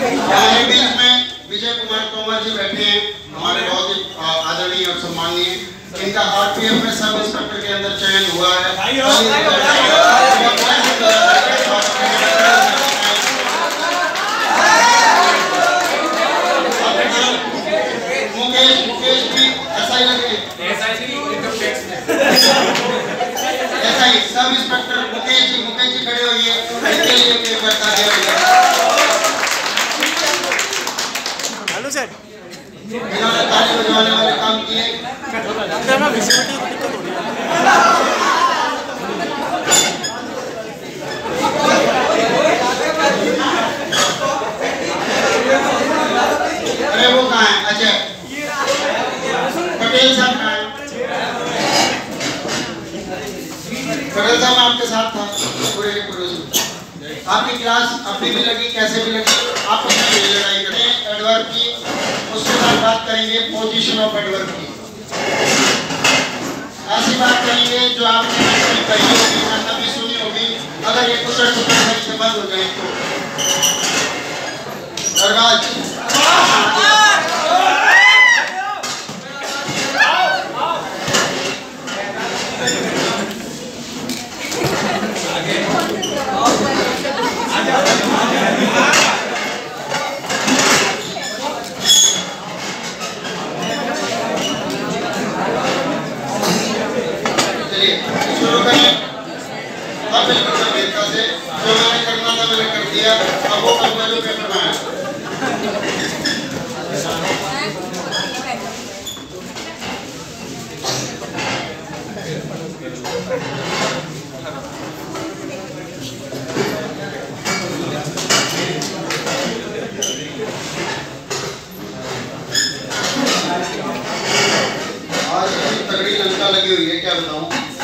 हमारे बीच में विजय कुमार तोमर जी बैठे हैं, हमारे बहुत ही आदरणीय और सम्माननीय। इनका आरपीएफ में सब इंस्पेक्टर के अंदर चयन हुआ है। मुकेश भी ऐसा ही लगे, ऐसा ही सब इंस्पेक्टर मुकेश जी खड़े होइए, इनके लिए पेपर बता दिया। हेलो सर, इन्होंने ताली बजाने वाले काम किए। अरे वो कहाँ है? अच्छा पटेल साहब कहाँ है? पटेल साहब आपके साथ था पूरे आपकी क्लास अपनी भी लगी, कैसे भी लगी, आप उसमें लड़ाई करें एडवर्ब की। उसके बाद बात करेंगे पोजीशन ऑफ एडवर्ब की। ऐसी बात करेंगे जो आपने कही होगी, कभी सुनी होगी। अगर ये कुछ से बंद हो जाए तो शुरू करें। अब बिल्कुल गंभीरता से जो मैंने करना था मैंने कर दिया। अब वो करना जो पेपर में है। आज इतनी तगड़ी लंका लगी हुई है, क्या बताऊं।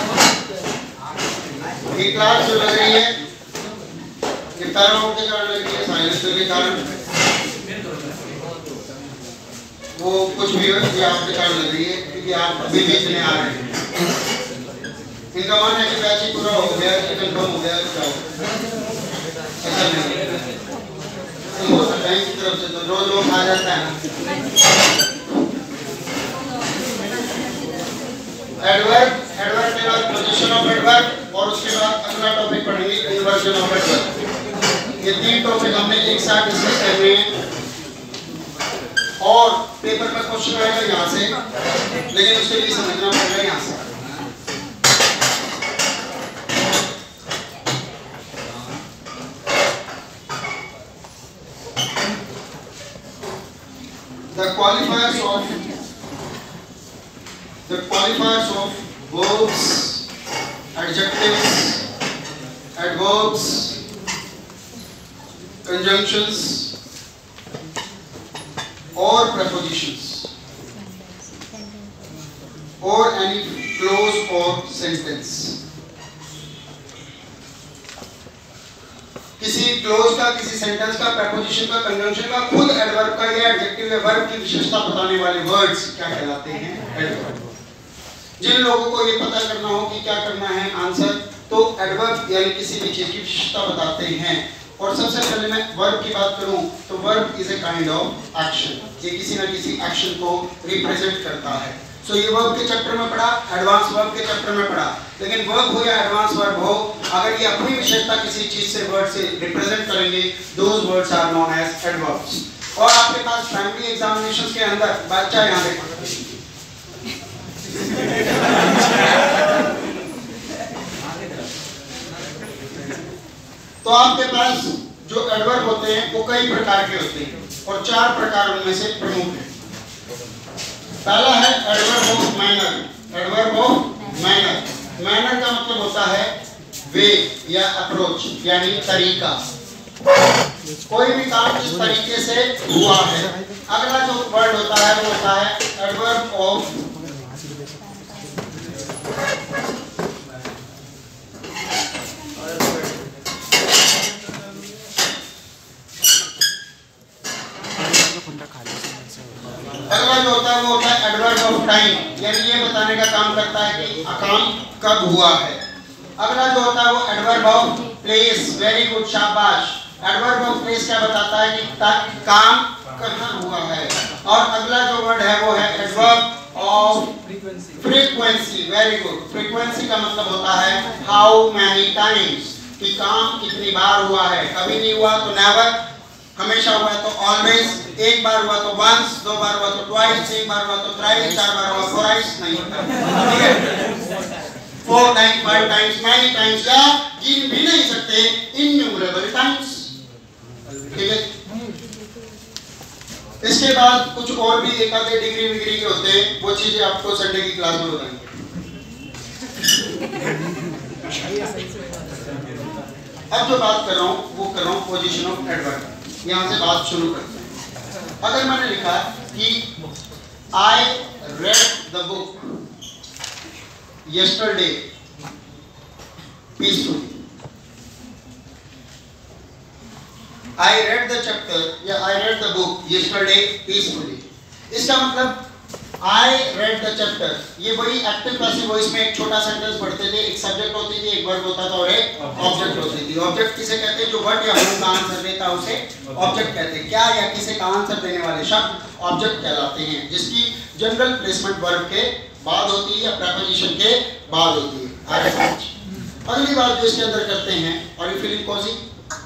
ये क्लास जो लग रही है ये पैरों के कारण लग रही है, साइलेंसर के कारण, वो कुछ भी हो ये आपके कारण लग रही है क्योंकि आप अभी भी इतने आ रहे हैं। इनका मानना है कि बैच ही पूरा हो गया, कंफर्म हो गया, क्या ऐसा नहीं हो सकता है। इनकी तरफ से तो रोज लोग आ जाता है। एडवर्ब के बाद पोजीशन ऑफ एडवर्ब और उसके बाद अगला टॉपिक पढ़ेंगे इन्वर्जन ऑफ एडवर्ब। ये तीन टॉपिक हमने एक साथ डिस्कस करने हैं और पेपर में क्वेश्चन आएगा यहाँ से, लेकिन उसके लिए समझना पड़ेगा यहाँ से। The qualifiers of verbs, adjectives, adverbs, conjunctions or prepositions or any clause or sentence. किसी क्लोज का, किसी सेंटेंस का, preposition का, conjunction का, खुद एडवर्ब का या एडजेक्टिव या वर्ब की विशेषता बताने वाले वर्ड्स क्या कहलाते हैं? एडवर्ब। जिन लोगों को ये पता करना हो कि क्या करना है आंसर, तो एडवर्ब यानी किसी भी चीज की विशेषता बताते हैं। और सबसे पहले मैं वर्ब की बात करूं तो verb is a kind of action. ये किसी ना किसी एक्शन को रिप्रेजेंट करता है। सो ये वर्ब के चैप्टर में पढ़ा, एडवांस वर्ब के चैप्टर में पढ़ा। लेकिन वर्ब हो या एडवांस वर्ब हो, अगर ये अपनी विशेषता किसी चीज से, वर्ड से रिप्रेजेंट करेंगे, those words are known as adverbs. और आपके पास प्राइमरी एग्जामिनेशंस के अंदर बच्चा यहां देखो, तो आपके पास जो एडवर्ब होते हैं वो कई प्रकार के होते हैं और 4 प्रकार उनमें से प्रमुख हैं। पहला है adverb of manner. Adverb of manner, manner का मतलब होता है वे या अप्रोच यानी तरीका। कोई भी काम जिस तरीके से हुआ है। अगला जो वर्ड होता है वो होता है एडवर्ब ऑफ अगला जो होता है वो होता है एडवर्ब ऑफ टाइम, यानी ये बताने का काम करता है कि काम कब हुआ है। अगला जो होता है वो adverb of place, very good, शाबाश। एडवर्ब ऑफ प्लेस क्या बताता है कि काम कहाँ हुआ है। और अगला जो वर्ड है वो है adverb of frequency. Very good. Frequency का मतलब होता है हाउ मैनी टाइम्स, कि काम कितनी बार हुआ है। कभी नहीं हुआ तो नेवर, हमेशा हुआ है तो ऑलवेज, एक बार हुआ तो वंस, दो बार हुआ तो ट्वाइस, एक बार हुआ तो थ्राइस, चार बार हुआ फोराइस नहीं होता, ठीक है। 4 टाइम्स, 5 टाइम्स, many times, या गिन भी नहीं सकते, innumerable times, ठीक है। इसके बाद कुछ और भी एक आधे डिग्री विग्री के होते हैं, वो चीजें आपको संडे की क्लास में बताएंगे। अब जो बात कर रहा हूँ वो कर रहा हूँ पोजीशन ऑफ एडवर्ब। यहाँ से बात शुरू करते हैं। अगर मैंने लिखा कि I read the book yesterday peacefully, I read the chapter या I read the book yesterday peacefully, इसका मतलब I read the chapter, ये वही एक्टिव पैसिव वॉइस में एक छोटा सेंटेंस पढ़ते थे, एक सब्जेक्ट होती थी, एक वर्ब होता था और एक ऑब्जेक्ट होती थी। ऑब्जेक्ट किसे कहते हैं? जो वर्ड या हूँ का आंसर देता है उसे ऑब्जेक्ट कहते हैं। क्या या किसे का आंसर देने वाले शब्द ऑब्जेक्ट कहलाते हैं, जिसकी जनरल प्लेसमेंट वर्ब के बाद होती है या प्रीपोजिशन के बाद होती है। अगली बात जो इसके अंदर करते हैं, और यू फीलिंग कोजी,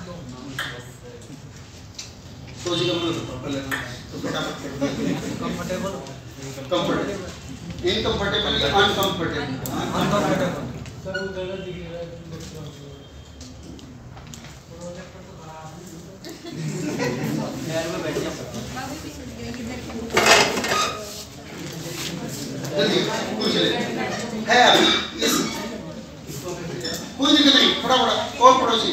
कोजी का मतलब तो फटाफट कंफर्टेबल, कंफर्टेबल, इनकंफर्टेबल या अनकंफर्टेबल, सर उधर दिख रहा है यार में बैठ जा जल्दी कुछ है अभी इस कोई दिक्कत नहीं, फटाफट और पड़ोसी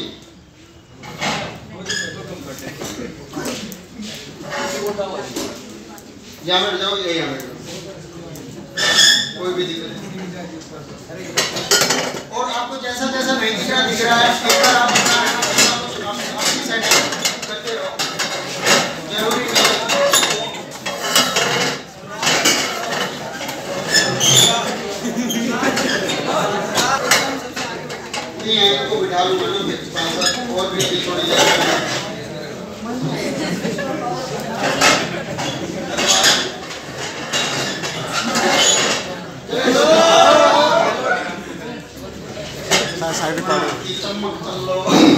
यहाँ बैठ जाओ या यहाँ बैठ जाओ, कोई भी दिक्कत नहीं। और आपको जैसा जैसा नहीं दिख रहा है एक बार आप अपनी सेटिंग करते रहो, जरूरी नहीं है तो बिठा लूंगा ना फिर पास और भी छोड़ी जाएगी। साइड पर चमक चलो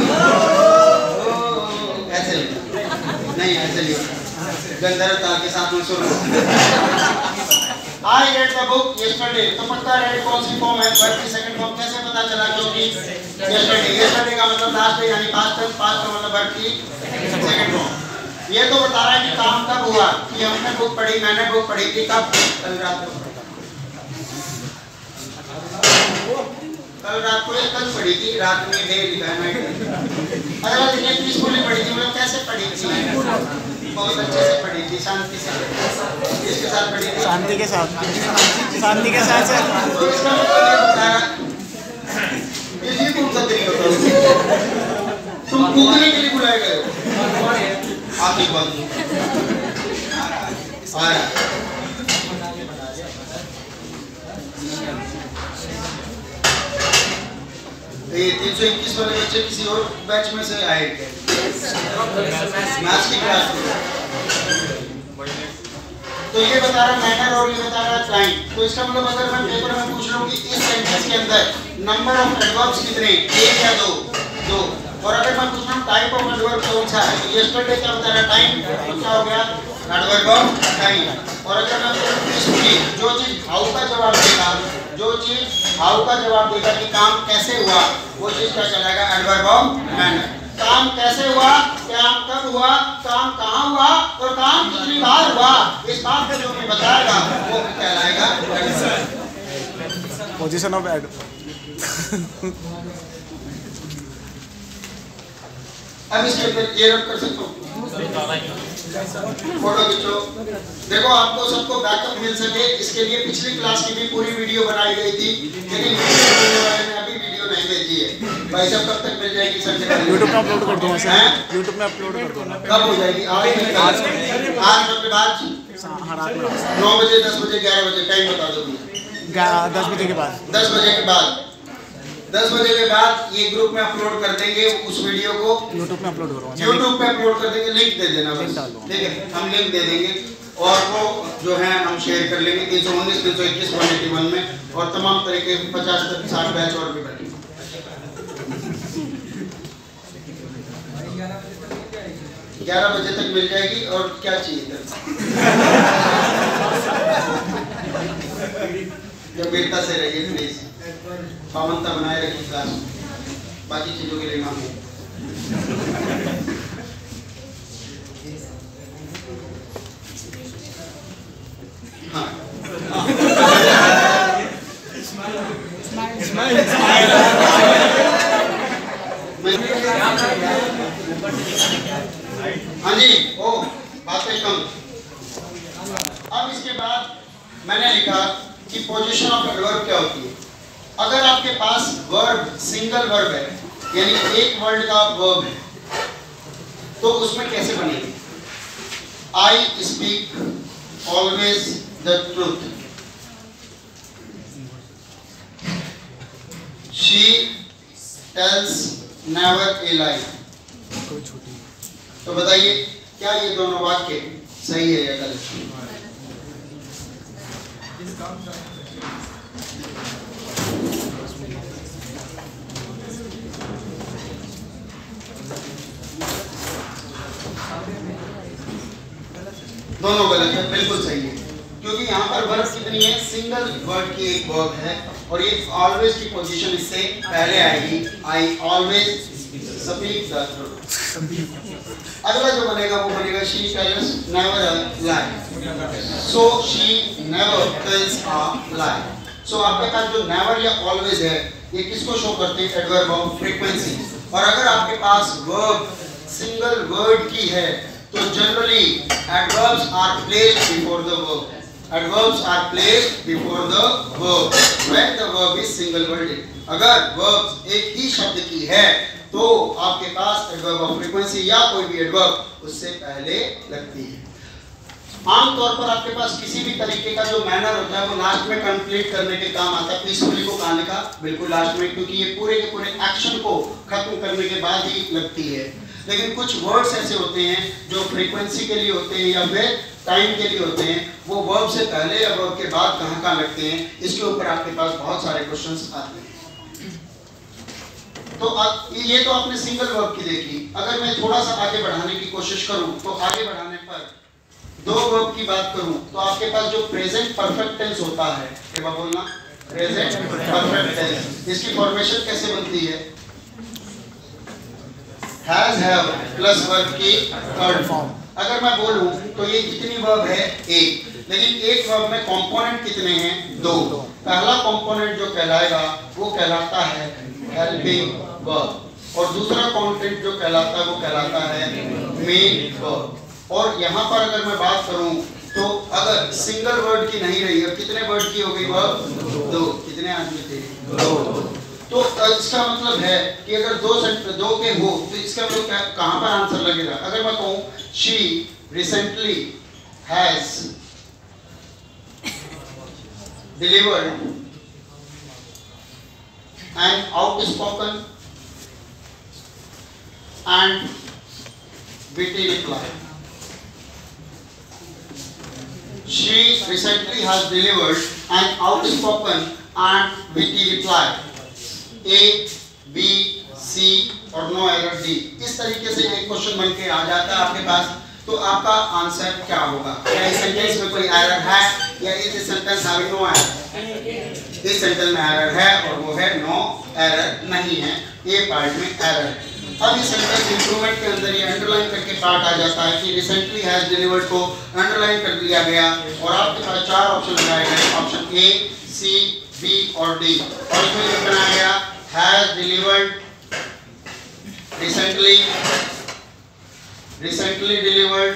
ऐसे नहीं, ऐसे नहीं गंधर्वता के साथ में सुनो। I read the book yesterday, तो पता है कौन सी फॉर्म है, वर्ब की सेकंड फॉर्म कैसे पता चला? क्योंकि yesterday का मतलब लास्ट है, यानी पास्ट टेंस, पास्ट का मतलब वर्ब की सेकंड फॉर्म। ये तो बता रहा है कि काम कब हुआ, कि हमने बुक पढ़ी, मैंने बुक पढ़ी थी कब? कल रात को, कल रात को, कल पढ़ी थी, रात में डे लिखा है नाइट। अगला दिन पीसफुली पढ़ी थी, मतलब कैसे पढ़ी थी? बहुत अच्छे से पढ़ी थी, शांति से। किसके साथ पढ़ी थी? शांति के साथ, शांति के साथ सर। तो इसका मतलब ये कौन सा तरीका होता? तुम कूदने के लिए बुलाए गए हो? आप एक बात ये 321 वाले बच्चे किसी और बैच में से आए थे मैथ्स की क्लास में, तो ये बता रहा मैटर और ये बता रहा टाइम। तो इसका मतलब अगर मैं पेपर में पूछ लूं कि इस सेंटेंस के अंदर नंबर ऑफ एडवर्ब्स कितने, एक या दो, दो, और अगर मैं पूछ लूं टाइप ऑफ एडवर्ब कौन सा है, तो यस्टरडे क्या बता रहा टाइम, तो क्या हो गया एडवर्ब ऑफ टाइम। और अगर मैं पीसफुली, जो चीज हाउ का जवाब देगा, जो चीज हाउ का जवाब देगा कि काम कैसे हुआ, वो चीज क्या चलेगा एडवर्ब ऑफ मैनर। काम कैसे हुआ, काम कब हुआ, काम कहाँ हुआ और काम कितनी बार हुआ, इस बात को जो मैं बताएगा वो कहलाएगा पोजीशन ऑफ एड। अब इसके ऊपर ये रख कर सकते हो, फोटो खींचो। देखो आपको सबको बैकअप मिल सके इसके लिए पिछली क्लास की भी पूरी वीडियो बनाई गई थी, लेकिन अभी वीडियो नहीं भेजी है। भाई साहब कब तक मिल जाएगी सर? यूट्यूब में अपलोड कर दूंगा सर, यूट्यूब में अपलोड कर दूंगा। कब हो जाएगी? आज मतलब आज 9 बजे, 10 बजे, 11 बजे, टाइम बता दो। 10 बजे के बाद, 10 बजे के बाद 10 बजे के बाद ये ग्रुप में अपलोड कर देंगे उस वीडियो को, यूट्यूब में अपलोड करूँगा, यूट्यूब पे अपलोड कर देंगे, लिंक दे देना बस, ठीक है, हम लिंक दे देंगे और वो जो है हम शेयर कर लेंगे 319, 321, 181 में, और तमाम तरह के 50 तक 60 बैच और भी बनेंगे। 11 बजे तक मिल जाएगी, और क्या चाहिए था? गंभीरता से रहिए प्लीज, पाबंदता बनाए रखिए क्लास में, बाकी चीजों के लिए मांगे। हाँ हाँ जी, ओ बातें कम। अब इसके बाद मैंने लिखा कि पोजीशन ऑफ एडवर्ब क्या होती है। अगर आपके पास वर्ब सिंगल वर्ब है, यानी एक वर्ड का वर्ब है, तो उसमें कैसे बनेगी? I speak always the truth, she tells never a lie. तो बताइए क्या ये दोनों वाक्य सही है या गलत? दोनों गलत है, बिल्कुल सही है, क्योंकि यहाँ पर वर्ब कितनी है? सिंगल वर्ड की एक वर्ब है, और ये ऑलवेज की पोजीशन इससे पहले आएगी। I always speak the truth. अगला जो बनेगा वो बनेगा she tells never a lie, so she never tells a lie. So आपके पास जो नेवर या ऑलवेज है, ये किसको शो करते हैं? Adverb of frequency. और अगर आपके पास वर्ब सिंगल वर्ड की है, तो generally adverbs are placed before the verb. Adverbs are placed before the verb when the verb is single worded. अगर verb एक ही शब्द की है, तो आपके पास adverb of frequency या कोई भी adverb उससे पहले लगती है। आमतौर पर आपके पास किसी भी तरीके का जो मैनर होता है वो लास्ट में कंप्लीट करने के काम आता है। पीसफुली को कहानी का बिल्कुल लास्ट में, क्योंकि ये पूरे के पूरे एक्शन को खत्म करने के बाद ही लगती है। लेकिन कुछ वर्ड्स ऐसे होते हैं जो फ्रीक्वेंसी के लिए होते हैं या फिर टाइम के लिए होते हैं, वो वर्ब से पहले या वर्ब के बाद कहाँ लगते हैं, इसके ऊपर आपके पास बहुत सारे क्वेश्चंस आते हैं। तो ये तो आपने सिंगल वर्ब की देखी। अगर मैं थोड़ा सा आगे बढ़ाने की कोशिश करूं, तो आगे बढ़ाने पर दो वर्ब की बात करूं, तो आपके पास जो प्रेजेंट परफेक्ट टेंस होता है, क्या बोलना? Present perfect tense. इसकी फॉर्मेशन कैसे बनती है? हैज हैव प्लस वर्ब की थर्ड फॉर्म। अगर मैं बोलूं तो ये कितनी वर्ब है? एक, लेकिन एक वर्ब में कंपोनेंट कितने हैं? दो। पहला कंपोनेंट जो कहलाएगा वो कहलाता है हेल्पिंग वर्ब, और दूसरा कंपोनेंट जो कहलाता है वो कहलाता है मेन वर्ब। और यहाँ पर अगर मैं बात करूं तो अगर सिंगल वर्ड की नहीं रही, अब कितने वर्ड की हो गई वर्ब? दो। कितने आदमी थे? दो। तो इसका मतलब है कि अगर दो के हो, तो इसका मतलब कहां पर आंसर लगेगा? अगर मैं कहूं she recently has delivered an outspoken and witty reply. She recently has delivered an outspoken and witty reply. A, B, C और नो एरर D। इस तरीके से एक क्वेश्चन बन के आ जाता है आपके पास, तो आपका आंसर क्या होगा? क्या इस सेंटेंस में कोई एरर है या इस सेंटेंस हैविंग नो एरर? इस सेंटेंस में एरर है और वो है नो एरर नहीं है, ये पार्ट में एरर है। अब इस सेंटेंस इंप्रूवमेंट के अंदर ये अंडरलाइन करके पार्ट आ जाता है कि रिसेंटली हैज डिलीवर्ड को अंडरलाइन कर दिया गया, और आपके पास चार ऑप्शन लगाए गए, ऑप्शन ए, सी, बी और डी। और इसमें ये बनाया गया हैज डिलीवर्ड रिसेंटली डिलीवर्ड,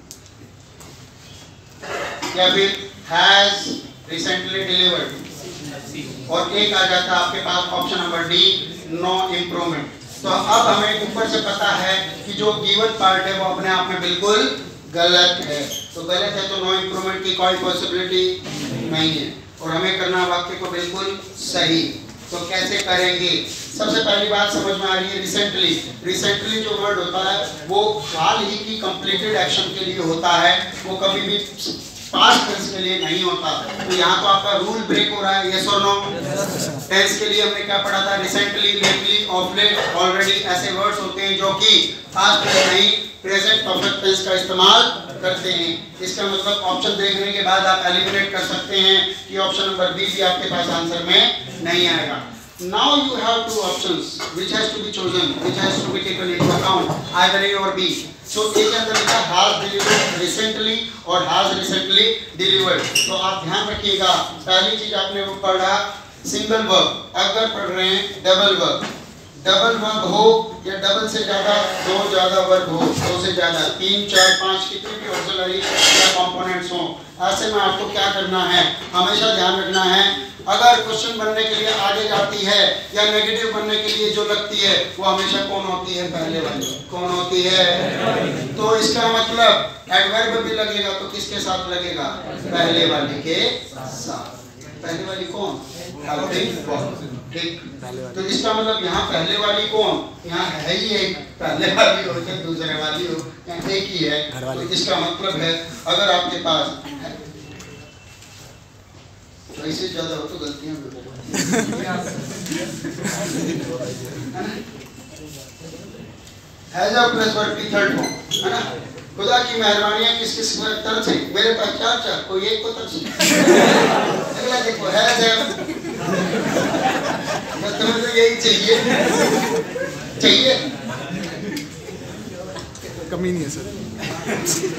या फिर हैज रिसेंटली डिलीवर्ड, और एक आ जाता है आपके पास option number D, no improvement. तो अब हमें ऊपर से पता है कि जो गिवन पार्ट है वो अपने आप में बिल्कुल गलत है। तो गलत है तो नो इम्प्रूवमेंट की कोई पॉसिबिलिटी नहीं है, और हमें करना वाक्य को बिल्कुल सही। तो कैसे करेंगे? सबसे पहली बात समझ में आ रही है रिसेंटली। रिसेंटली जो वर्ड होता है वो हाल ही की कंप्लीटेड एक्शन के लिए होता है, वो कभी भी पास्ट टेंस के लिए नहीं होता। तो यहाँ तो आपका रूल ब्रेक हो रहा है, यस और नो? टेंस के लिए हमने क्या पढ़ा था? Recently, lately, of late, already, ऐसे वर्ड्स होते हैं जो कि पास्ट में नहीं प्रेजेंट परफेक्ट टेंस का इस्तेमाल करते हैं। इसका मतलब ऑप्शन देखने के बाद आप एलिमिनेट कर सकते हैं कि ऑप्शन नंबर बी भी आपके पास आंसर में नहीं आएगा। Now you have two options which has to be chosen, which has to be taken into account, either A or B. So A के अंदर लिखा has delivered recently और has recently delivered। तो आप ध्यान रखिएगा, पहली चीज आपने वो पढ़ा सिंगल वर्ब। अगर पढ़ रहे हैं डबल वर्ब, डबल वर्ब हो या डबल से ज्यादा, दो ज्यादा वर्ब हो, दो से ज्यादा, 3, 4, 5 कितने भी ऑक्सिलरी या कंपोनेंट्स हो, ऐसे में आपको क्या करना है? हमेशा ध्यान रखना है, अगर क्वेश्चन बनने के लिए आगे जाती है या नेगेटिव बनने के लिए जो लगती है वो हमेशा कौन होती है? पहले वाली। कौन होती है? तो इसका मतलब एडवर्ब भी लगेगा तो किसके साथ लगेगा? पहले वाली के साथ। पहले वाली कौन? ठीक। तो इसका मतलब यहाँ पहले वाली कौन? यहाँ है ही एक, पहले वाली हो या दूसरे वाली हो, यहाँ एक ही है। तो इसका मतलब है अगर आपके पास ऐसे ज्यादा हो तो गलतियां प्लस वर्ब की थर्ड फॉर्म है ना। खुदा की मेहरबानियां किस किस तरफ से? मेरे पास चार, कोई एक को तरफ से। अगला देखो है तुम्हें तो यही चाहिए कमी नहीं है सर।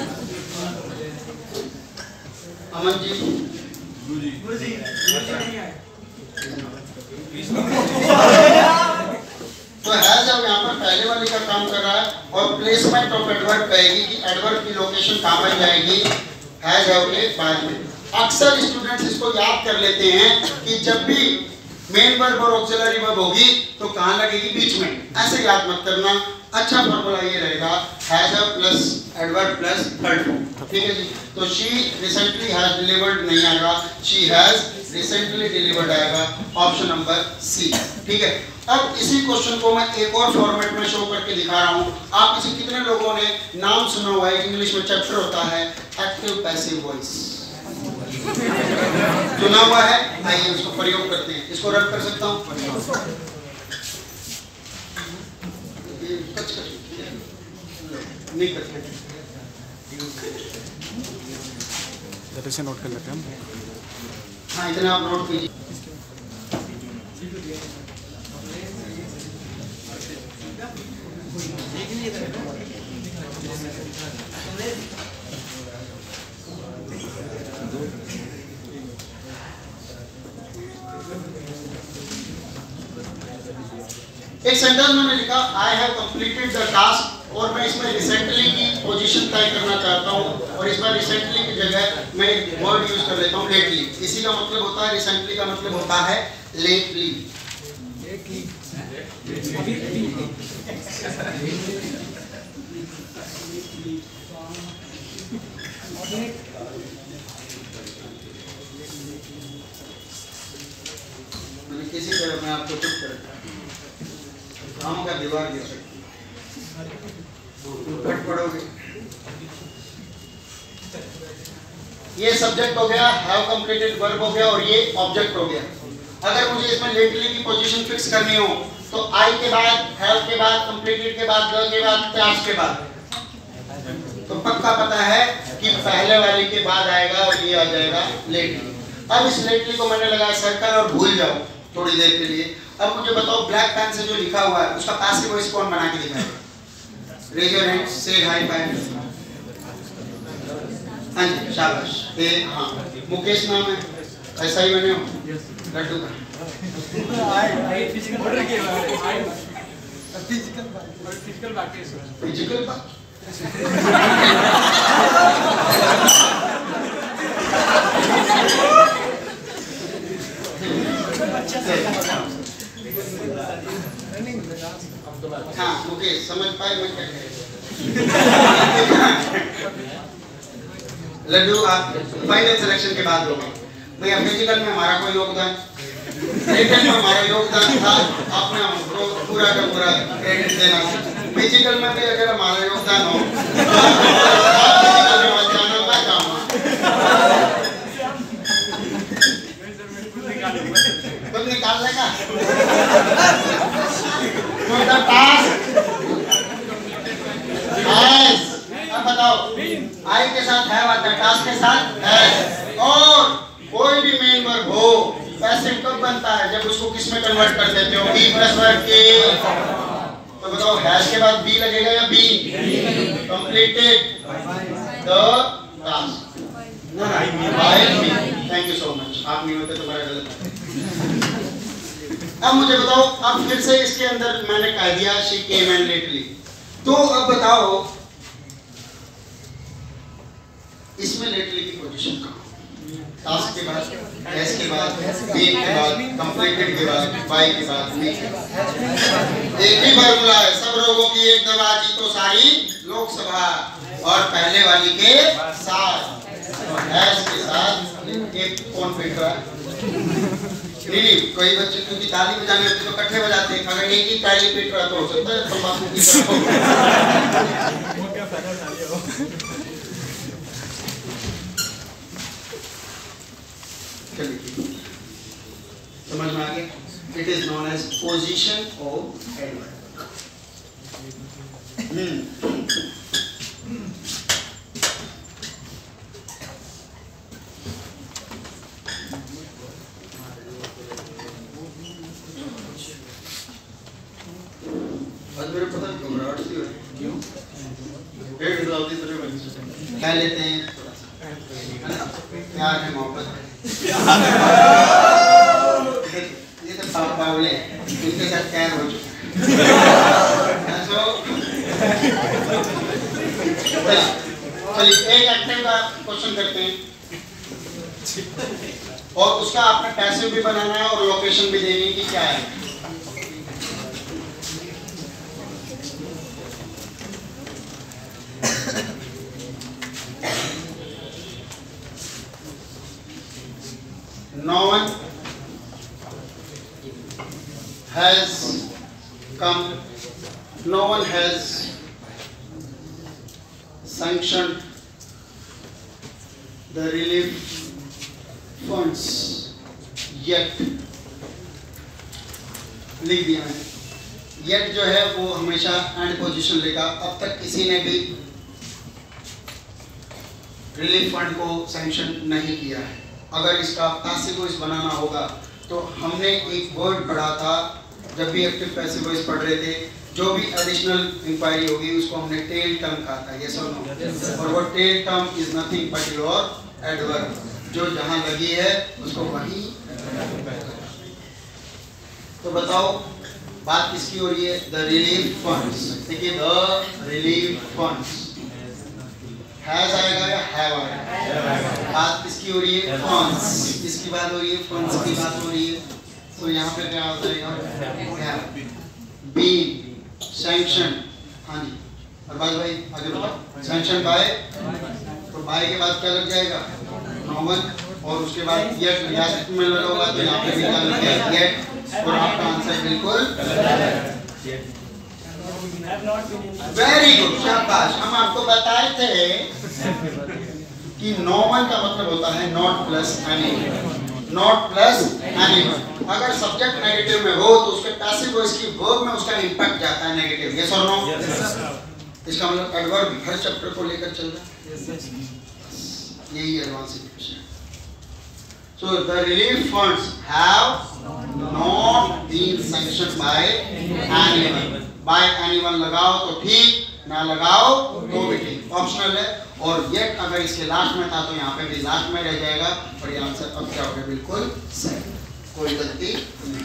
अमन जी तो है जब यहाँ पर पहले वाली का काम कर रहा है और प्लेसमेंट ऑफ एडवर्ब कहेगी कि एडवर्ब की लोकेशन कहाँ पर जाएगी? है जब के बाद में। अक्सर स्टूडेंट्स इसको याद कर लेते हैं कि जब भी मेन वर्ब और ऑक्सिलरी वर्ब होगी तो कहाँ लगेगी? बीच में। ऐसे याद मत करना। अच्छा फॉर्मूला ये रहेगा has plus adverb plus third form. ठीक है जी। तो शी रिसेंटली हैज डिलीवर्ड नहीं आएगा, शी हैज रिसेंटली डिलीवर्ड आएगा, ऑप्शन नंबर सी। ठीक है। अब इसी क्वेश्चन को मैं एक और फॉर्मेट में शो करके दिखा रहा हूं। आप इसे कितने लोगों ने नाम सुना हुआ है? इंग्लिश में चैप्टर होता है एक्टिव पैसिव वॉइस, सुना हुआ है? आइए उसको प्रयोग करते हैं। इसको रब कर सकता हूं? नहीं कर सकते, से नोट कर लेते हैं हम। हाँ इतना आप नोट कीजिए। एक सेंटेंस मैंने लिखा I have completed the task और मैं इसमें रिसेंटली की पोजीशन तय करना चाहता हूं और इसमें रिसेंटली की जगह मैं एक वर्ड यूज कर लेता हूं लेटली। इसी का मतलब होता है, रिसेंटली का मतलब होता है लेटली। मैंने किसी तरह मैं आपको चुप कर काम का दीवार दिया पढ़ोगे। ये सब्जेक्ट हो गया, हैव कंप्लीटेड वर्ब हो गया और ये ऑब्जेक्ट हो गया। अगर मुझे इसमें लेटली की पोजीशन फिक्स करनी हो तो आई के बाद, हैव के बाद, कंप्लीटेड के बाद, द के बाद, टास्क के बाद, तो पक्का पता है कि पहले वाले के बाद आएगा और ये आ जाएगा लेटली। अब इस लेटली को मैंने लगाया सर्कल और भूल जाओ थोड़ी देर के लिए। अब मुझे बताओ ब्लैक पेन से जो लिखा हुआ है उसका पैसिव वॉइस कौन बना के दिखाएगा? Raise your hand, say high five. हाँ जी शाबाश। हाँ मुकेश नाम है, ऐसा ही बने हो लड्डू का। फिजिकल बात हाँ मुकेश समझ पाए मैं क्या कह रहा हूँ। लड्डू आप फाइनल सिलेक्शन के बाद होगा भैया। फिजिकल में हमारा कोई योगदान रिटन में हमारा योगदान था, आपने हमको पूरा का पूरा क्रेडिट देना था। फिजिकल में भी अगर हमारा योगदान हो खुद निकालने का अब बताओ आई के साथ है वाला टास्क के साथ है। और कोई भी मेन वर्ब हो पैसिव कब बनता है? जब उसको किस में कन्वर्ट कर देते हो? बी प्लस वर्ब के। तो बताओ हैज के बाद बी लगेगा या B? Completed the task. Thank you so much, आप नहीं होते तो बड़ा गलत। अब मुझे बताओ, अब फिर से इसके अंदर मैंने कह दिया शी केम एंड लेटली, तो अब बताओ इसमें लेटली की पोजीशन कहाँ? टास्क के बाद, एस के बाद, बीन के बाद, कंप्लीटेड के बाद, बाय के बाद, मी के बाद। एक ही फॉर्मूला है, सब रोगों की एक दवा जीतो सारी लोकसभा, और पहले वाली के साथ एस के साथ एक कौन पीट रहा है? नहीं, कोई बच्चे क्योंकि ताली बजाने होते तो इकट्ठे बजाते हैं, अगर एक ही ताली पीट रहा तो हो सकता है तंबाकू की तरह। वो क्या फायदा ताली हो? समझ में आ गया? It is known as position of adverb. आज मेरे पता नहीं घबराहट सी हो रही है। क्यों? पेट जल्दी से क्या लेते हैं? प्यार है, मोहब्बत है। ये तो बावले हैं, इनके साथ प्यार हो चुका है। चलिए एक एक्टिव का क्वेश्चन करते हैं, और उसका आपने पैसिव भी बनाना है और लोकेशन भी देनी है कि क्या है। No one has come, no one has sanctioned the relief funds yet। लिख दिया मैंने, yet जो है वो हमेशा एंड पोजीशन लेगा। अब तक किसी ने भी रिलीफ फंड को सैंक्शन नहीं किया है। अगर इसका पैसिव वॉइस बनाना होगा तो हमने एक वर्ड पढ़ा था जब भी एक्टिव पैसिव वॉइस पढ़ रहे थे, जो भी एडिशनल इंक्वायरी होगी उसको हमने टेल टर्म कहा था, यस और नो। और वो tell term is nothing but your adverb, जो जहां लगी है उसको वही। तो बताओ बात किसकी हो रही है? The relief funds. देखिए द रिलीफ फंड्स, हैज आएगा या हैव आएगा? बात किसकी हो रही है? फंड्स। किसकी बात हो रही है? फंड्स की बात हो रही है। तो यहाँ पे क्या आ जाएगा? Have been sanction. हाँ जी अरबाज भाई आगे बताओ। सैंक्शन बाय, तो बाय के बाद क्या लग जाएगा? नॉर्मल, और उसके बाद येट या में लगा होगा तो यहाँ पे भी क्या लग जाएगा? येट। और आपका आंसर बिल्कुल वेरी गुड, शाबाश। हम आपको बताए थे कि नो वन का मतलब होता है not plus anyone, not plus anyone. अगर सब्जेक्ट नेगेटिव में हो तो उसके पैसिव वॉइस की वर्ब में उसका इंपैक्ट जाता है नेगेटिव, यस और नो? इसका मतलब एडवर्ब हर चैप्टर को लेकर चल रहा है, यही एडवांस इंग्लिश है। So the relief funds have not been sanctioned by anyone। by anyone लगाओ तो ठीक, ना लगाओ तो भी ठीक, ऑप्शनल है। और येट अगर इसके लास्ट में था तो यहाँ पे भी लास्ट में रह जाएगा, और ये आंसर अब क्या हो गया? बिल्कुल सही, कोई गलती नहीं।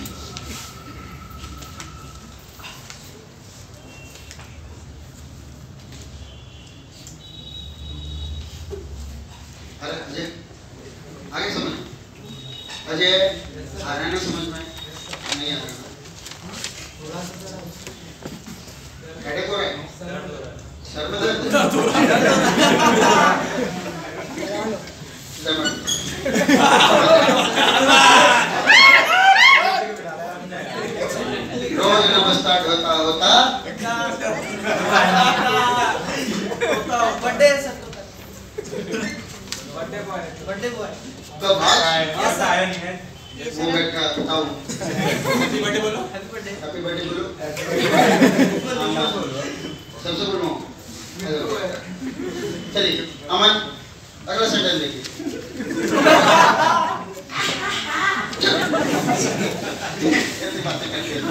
अरे अजय आगे समझ, अजय आ रहा है ना समझ में? नहीं आ रहा, हेडेक हो रहा है, सर में दर्द है। रोज नमस्कार होता होता बर्थडे बॉय कब आज यस आया नहीं है वो बेटा बताओ हैप्पी बर्थडे बोलो हैप्पी बर्थडे बोलो सबसे बोलो चलिए अमन अगला सेंटेंस देखिए ऐसी बातें करते हैं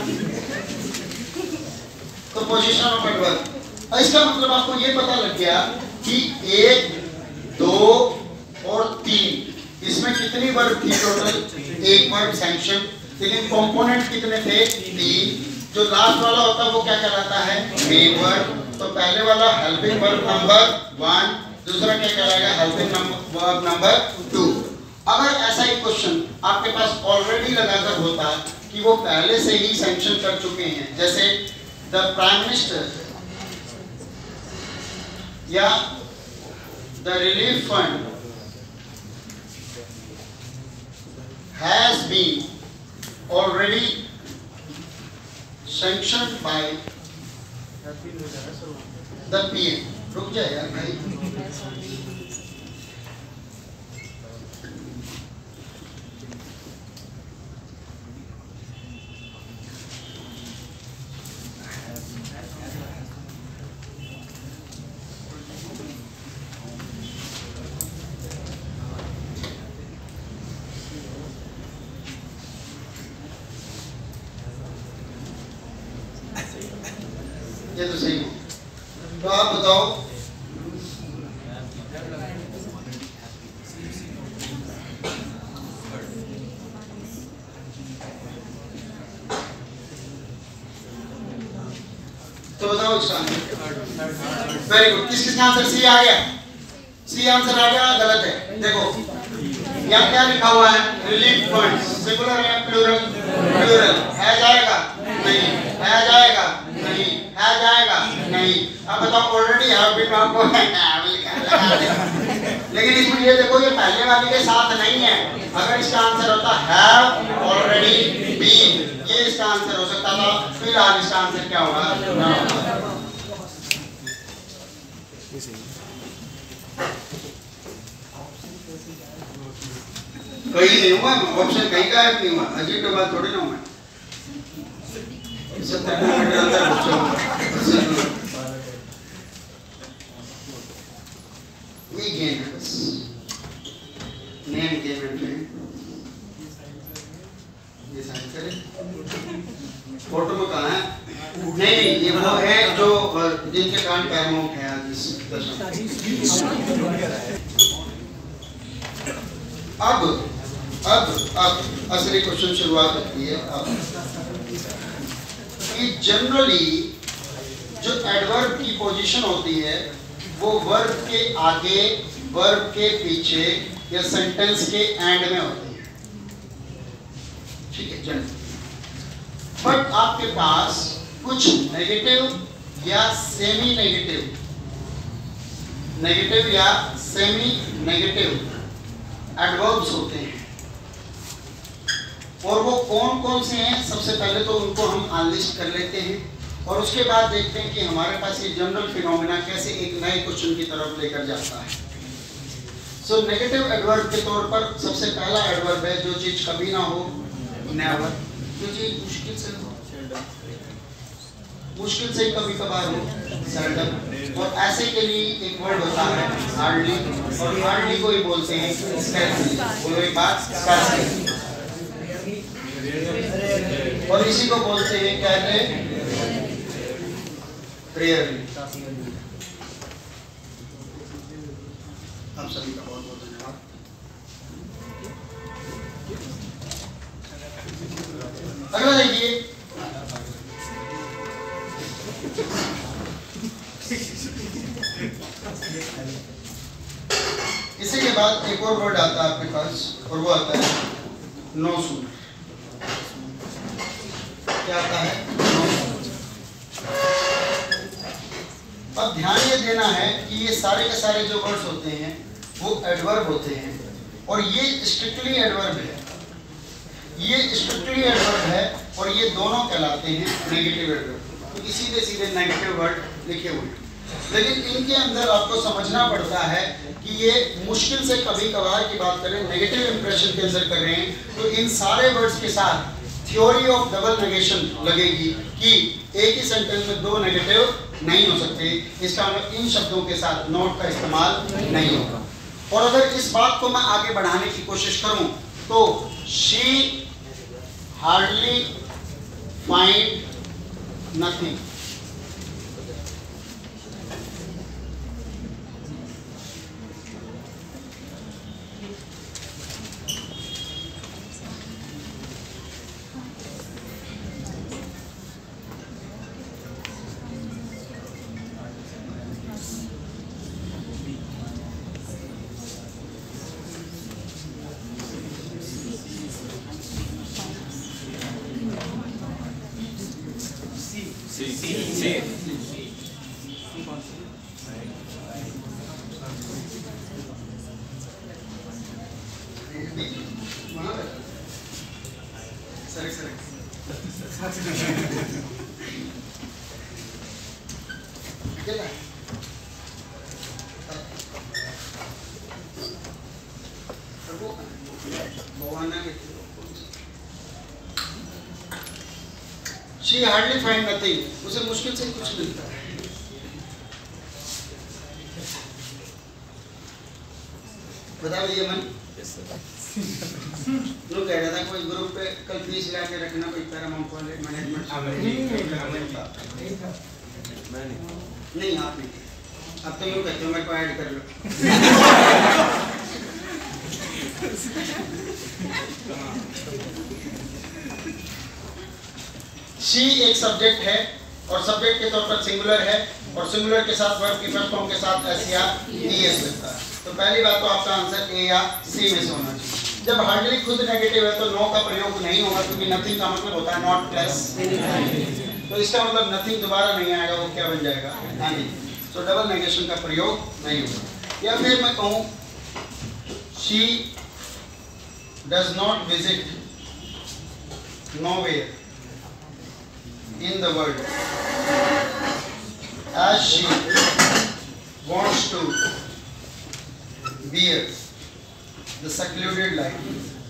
तो पोजीशन ऑफ एडवर्ब इसका मतलब आपको ये पता लग गया कि 1 2 और 3 इसमें कितनी वर्ब थी टोटल एक वर्ब सैंक्शन लेकिन कंपोनेंट कितने थे 3 जो लास्ट वाला होता है वो क्या कहलाता है मेन वर्ब तो पहले वाला हेल्पिंग वर्ब नंबर 1 दूसरा क्या कहलाएगा हेल्पिंग वर्ब नंबर 2 अगर ऐसा ही क्वेश्चन आपके पास ऑलरेडी लगाकर होता कि वो पहले से ही सैंक्शन कर चुके हैं जैसे द प्राइम मिनिस्टर या the relief fund has been already sanctioned by the PM रुक जाए यार भाई ये तो सही है तो आप बताओ तो बताओ इसका वेरी गुड किस किसका आंसर सी आ गया सी आंसर आ गया गलत है देखो यहाँ क्या लिखा हुआ है रिलीफ फंड सिंगुलर है प्लूरल प्लूरल है जाएगा नहीं है जाएगा नहीं है जाएगा नहीं अब बताओ ऑलरेडी हैव बीन आपको लेकिन इसमें ये देखो ये पहले वाली के साथ नहीं है अगर इसका आंसर होता हैव ऑलरेडी बीन ये इसका आंसर हो सकता था फिलहाल इसका आंसर क्या होगा कहीं नहीं हुआ ऑप्शन कहीं का नहीं हुआ अजीब के बाद थोड़ी ना हुआ 70 किलोमीटर अंदर we gain us name game and fame ये साइन करें फोटो में कहाँ है नहीं ये वो है जो जिनके कारण पैरामाउंट है आज इस दशा अब असली क्वेश्चन शुरुआत होती है अब कि जनरली जो एडवर्ब की पोजीशन होती है वो वर्ब के आगे वर्ब के पीछे या सेंटेंस के एंड में होती है ठीक है जनरली बट आपके पास कुछ नेगेटिव या सेमी नेगेटिव या सेमी नेगेटिव एडवर्ब्स होते हैं और वो कौन कौन से हैं सबसे पहले तो उनको हम अनलिस्ट कर लेते हैं और उसके बाद देखते हैं कि हमारे पास ये जनरल फिनोमेना कैसे एक नए क्वेश्चन की तरफ लेकर जाता है सो नेगेटिव एडवर्ब के तौर पर सबसे पहला एडवर्ब है जो चीज कभी ना हो नेवर जो चीज मुश्किल से कभी कभार हो सेल्डम और ऐसे के लिए एक वर्ड होता है हार्डली और हार्डली को ही बोलते हैं स्कैर्सली बोलो एक बात स्कैर्सली और इसी को बोलते हैं क्या है रेयरली आप सभी का बहुत बहुत धन्यवाद अगला देखिए इसी के बाद एक और वर्ड आता है आपके पास और वो आता है नो सूनर क्या आता है अब ध्यान ये देना है कि ये सारे के सारे जो वर्ड्स होते हैं वो एडवर्ब होते हैं और ये स्ट्रिक्टली एडवर्ब है और ये दोनों कहलाते हैं नेगेटिव एडवर्ब, क्योंकि सीधे सीधे नेगेटिव वर्ड लिखे हुए हैं। लेकिन इनके अंदर आपको समझना पड़ता है कि ये मुश्किल से कभी कभार की बात करें, नेगेटिव इंप्रेशन के अंदर कर रहे हैं, तो इन सारे वर्ड्स के साथ थ्योरी ऑफ डबल नेगेशन लगेगी कि एक ही सेंटेंस में दो नेगेटिव नहीं हो सकते। इसका मतलब इन शब्दों के साथ नॉट का इस्तेमाल नहीं होगा। और अगर इस बात को मैं आगे बढ़ाने की कोशिश करूं तो she hardly find nothing, she hardly find nothing, उसे मुश्किल से कुछ मिलता है। बता दीजिए मन लोग कह रहा था कोई ग्रुप पे कल फीस ला के रखना, कोई पैरामाउंट वाले मैनेजमेंट नहीं, आप नहीं, अब तो यूँ कहते हो मेरे को ऐड कर लो। शी एक सब्जेक्ट है और सब्जेक्ट के तौर पर सिंगुलर है और सिंगुलर के साथ वर्ब की फर्स्ट फॉर्म के साथ एस या ईएस लगता है। तो पहली बात तो आपका आंसर ए या सी में से होना चाहिए। जब हार्डली खुद नेगेटिव है तो नो का प्रयोग नहीं होगा, क्योंकि नथिंग का मतलब होता है नॉट प्लस, तो इसका मतलब नथिंग दोबारा नहीं आएगा, वो क्या बन जाएगा, नहीं। तो डबल नेगेशन का प्रयोग नहीं होगा। या फिर मैं कहूँ she does not visit nowhere in the world as she wants to bear the secluded life.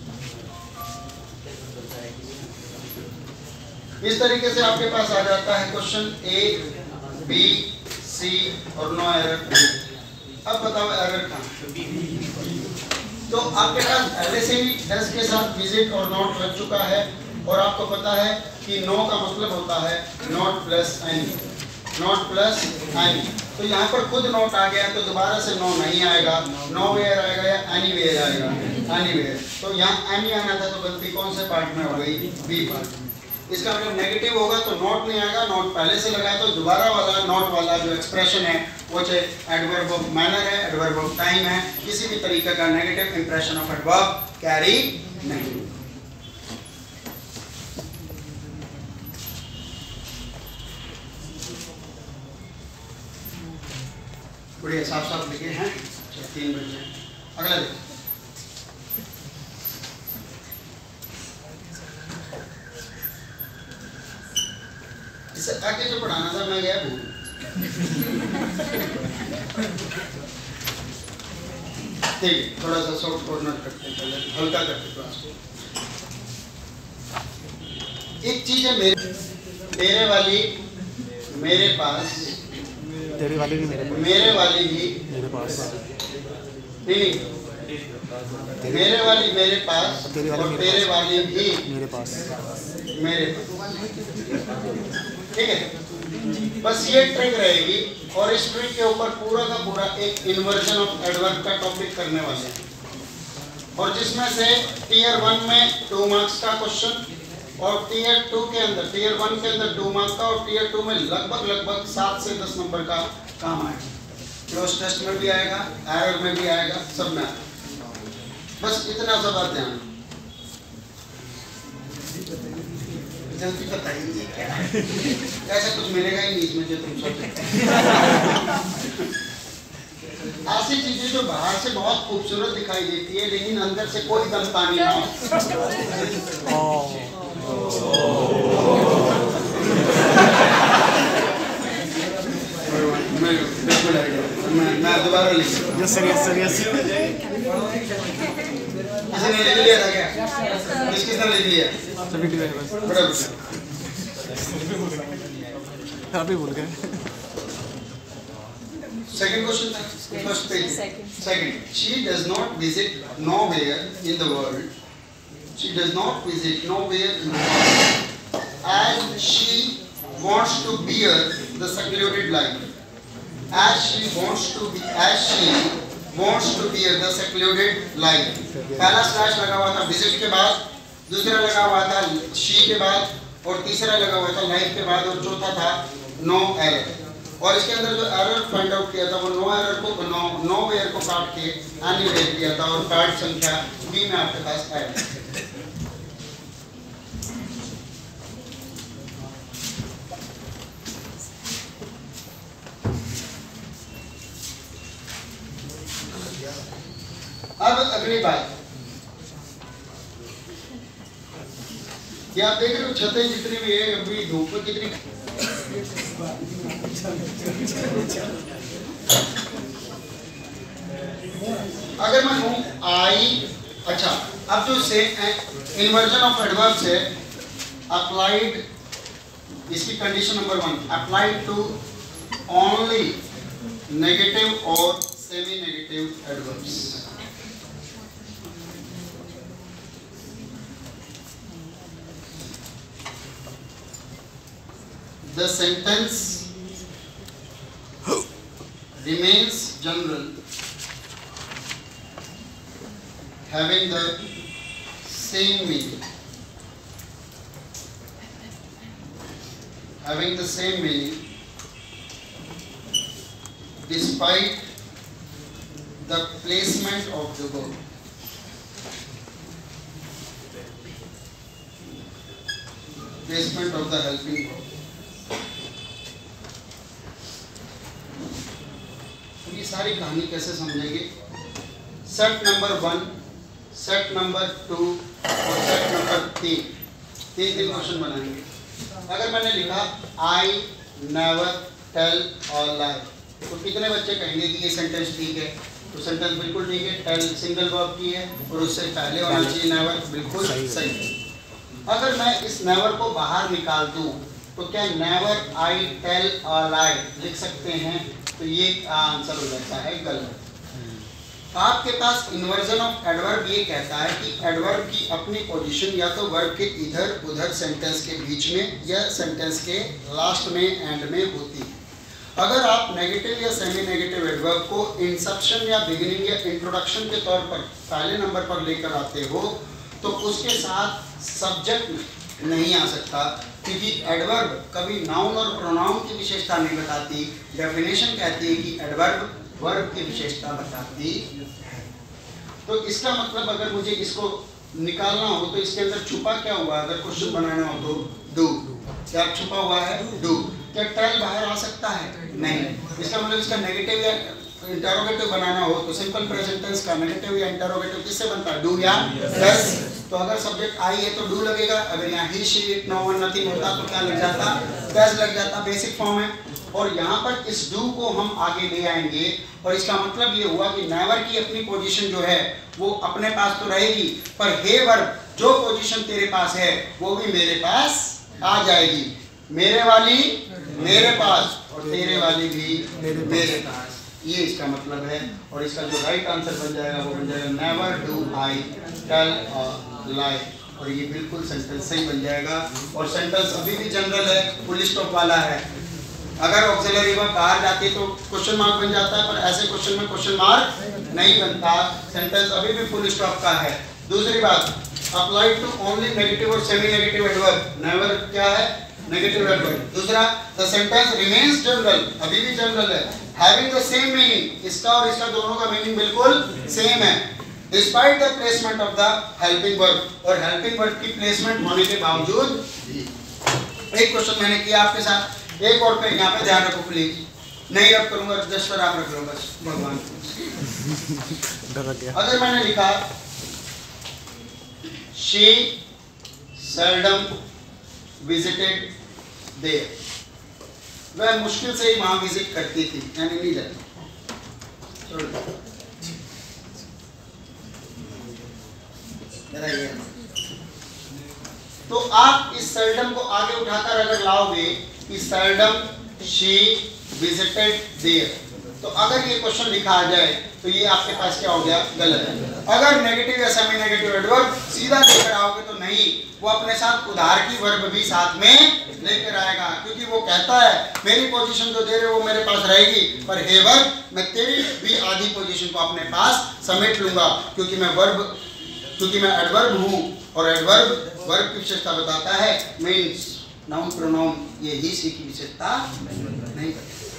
इस तरीके से आपके पास आ जाता है क्वेश्चन ए, बी, सी और नो एरर। अब बताओ एरर कहाँ? तो आपके पास पहले से ही डज के साथ विजिट और नॉट लग चुका है और आपको पता है कि नो का मतलब होता है not plus any, not plus any. तो यहाँ पर खुद नॉट आ गया तो दोबारा से नो नहीं आएगा, नो वेयर आएगा या एनी वेयर आएगा, एनी वेयर। तो यहाँ एनी आना था तो गलती कौन से पार्ट में हो गई, बी पार्ट में। इसका मतलब नेगेटिव होगा तो नॉट नहीं आएगा, नॉट पहले से लगा है तो दोबारा वाला नॉट वाला जो एक्सप्रेशन है वो चाहे एडवर्ब ऑफ मैनर है, एडवर्ब ऑफ टाइम है, किसी भी तरीके का negative impression of adverb carry नहीं। बढ़िया साफ साफ लिखे हैं, 3 बजे। अगला देखिए, इससे आगे जो पढ़ाना था मैं गया भूल। ठीक है, थोड़ा सा सॉफ्ट कॉर्नर करते हैं, पहले हल्का करते क्लास को। एक चीज है मेरे वाली मेरे पास, तेरे वाले भी मेरे पास, मेरे वाली भी मेरे पास, नहीं मेरे वाली मेरे पास और तेरे वाली भी मेरे पास, मेरे पास। ठीक है, बस ये ट्रिक रहेगी और इस ट्रिक के ऊपर पूरा का पूरा एक इन्वर्जन ऑफ एडवर्ब का टॉपिक करने वाले हैं, और जिसमें से टीयर 1 में 2 मार्क्स का क्वेश्चन और टीयर 2 के अंदर, टीयर 1 के अंदर 2 मार्क्स का और टीयर 2 में लगभग 7 से 10 नंबर का काम आएगा। क्लोज टेस्ट में भी आएगा, एरर में भी आएगा, सब में आएगा। बस इतना सा बात ध्यान, जल्दी बताइए क्या है, ऐसा कुछ मिलेगा ही नहीं इसमें जो तुम सोचते। ऐसी चीजें जो बाहर से बहुत खूबसूरत दिखाई देती है लेकिन अंदर से कोई दम पानी ना हो। मैं दोबारा लिख yes sir yes sir yes. किसी ने लिख लिया था क्या? किसने लिख लिया? सभी के बस बराबर। आप ही भूल गए। Second question था, first page. Second, she does not visit nowhere in the world. She does not visit nowhere in the world as she wants to bear the secluded life. As she wants to bear the secluded life. पहला slash लगा हुआ था visit के बाद, दूसरा लगा हुआ था she के बाद, और तीसरा लगा हुआ था life के बाद, और चौथा था no error. और इसके अंदर जो एरर फाइंड आउट किया था वो नो वेयर को काट के एनीवेयर किया था, और कार्ड संख्या बी में आपके पास ऐड है। अब अगली बात, ये आप देख रहे हो छतें जितनी भी है अभी धूप में कितनी, अगर मैं हूं आई, अच्छा अब जो से इन्वर्जन ऑफ एडवर्ब्स है अप्लाइड, इसकी condition number 1 applied to only negative और semi negative adverbs. The sentence remains general, having the same meaning. Despite the placement of the verb. Placement of the helping verb. ये सारी कहानी कैसे समझेंगे? Set number 1, set number 2 और set number 3, तीन question बनाएंगे। अगर मैंने लिखा आई नेवर टेल और लाई, तो कितने बच्चे कहेंगे कि ये सेंटेंस ठीक है? तो सेंटेंस बिल्कुल ठीक है, टेल सिंगल वर्ब की है और उससे पहले होना चाहिए नेवर, बिल्कुल सही है। अगर मैं इस नेवर को बाहर निकाल दूं तो क्या नेवर आई टेल और लाई लिख सकते हैं? तो ये आंसर हो जाता है गलत। आपके पास इन्वर्जन ऑफ एडवर्ब ये कहता है कि एडवर्ब की अपनी पोजीशन या तो वर्ब के इधर उधर सेंटेंस के बीच में या सेंटेंस के लास्ट में एंड में होती है। अगर आप नेगेटिव या सेमी नेगेटिव एडवर्ब को इंसेप्शन या बिगिनिंग या इंट्रोडक्शन के तौर पर पहले नंबर पर लेकर आते हो तो उसके साथ सब्जेक्ट नहीं आ सकता, क्योंकि एडवर्ब कभी नाउन और प्रोनाउन की विशेषता नहीं बताती। डेफिनेशन कहती है कि एडवर्ब वर्ब की विशेषता बताती है। तो इसका मतलब अगर मुझे इसको निकालना हो तो इसके अंदर छुपा क्या हुआ? अगर क्वेश्चन बनाना हो तो डू, क्या छुपा हुआ है? डू। क्या टेल बाहर आ सकता है? नहीं। इसका मतलब इसका नेगेटिव या इंटरोगेटिव बनाना हो तो सिंपल प्रेजेंट टेंस का नेगेटिव या इंटरोगेटिव किससे बनता है? डू या डज। तो अगर सब्जेक्ट आई है तो डू लगेगा, अगर यहाँ ही she it no one nothing होता तो क्या लग जाता? डज लग जाता, बेसिक फॉर्म है। और यहाँ पर इस डू को हम आगे ले आएंगे और इसका मतलब ये हुआ कि नेवर की अपनी पोजीशन जो है वो अपने पास तो रहेगी, पर हे वर्ब जो पोजीशन तेरे पास है वो भी मेरे पास आ जाएगी। मेरे वाली मेरे पास और तेरे वाली भी मेरे पास, ये इसका मतलब है। और इसका जो राइट आंसर बन जाएगा वो बन जाएगा नेवर डू आई टेल और लाई, और ये बिल्कुल सेंटेंस सही बन जाएगा। और सेंटेंस अभी भी जनरल है, फुल स्टॉप वाला है। अगर ऑक्सिलरी वर्ब बाहर जाती तो क्वेश्चन मार्क बन जाता है, पर ऐसे क्वेश्चन में क्वेश्चन मार्क नहीं बनता। सेंटेंस अभी भी फुल स्टॉप का है। दूसरी बात, अप्लाइड टू ओनली नेगेटिव और सेमी नेगेटिव एडवर्ब। नेवर क्या है? Negative adverb. दूसरा, द सेंटेंस रिमेन्स जनरल, अभी भी जनरल है। हैविंग द सेम मीनिंग, इसका और इसका दोनों का मीनिंग बिल्कुल सेम है। Despite the placement of the helping verb, और हेल्पिंग वर्ब की प्लेसमेंट होने के बावजूद भी। एक क्वेश्चन मैंने किया आपके साथ, एक और पे यहाँ पे ध्यान रखो प्लीज, नहीं रब करूंगा जस्ट पर आप रख लो बस, भगवान। अगर मैंने लिखा she seldom visited there. वह मुश्किल से ही वहां विजिट करती थी, यानी नहीं जाती। तो आप इस seldom को आगे उठाकर अगर लाओगे कि seldom she visited there, तो अगर ये क्वेश्चन लिखा आ जाए तो ये आपके पास क्या हो गया? गलत है। अगर नेगेटिव या सेमी नेगेटिव एडवर्ब सीधा लेकर आओगे तो नहीं, वो अपने साथ उधार की वर्ब भी साथ में लेकर आएगा, क्योंकि वो कहता है मेरी पोजीशन जो दे रहे हो वो मेरे पास रहेगी, पर हे वर्ब मैं तेरी भी आधी पोजीशन को अपने पास समेट लूंगा, क्योंकि मैं एडवर्ब हूँ और एडवर्ब वर्ब की विशेषता बताता है, मीन्स नाउन प्रोनाउन ये ही सी की विशेषता नहीं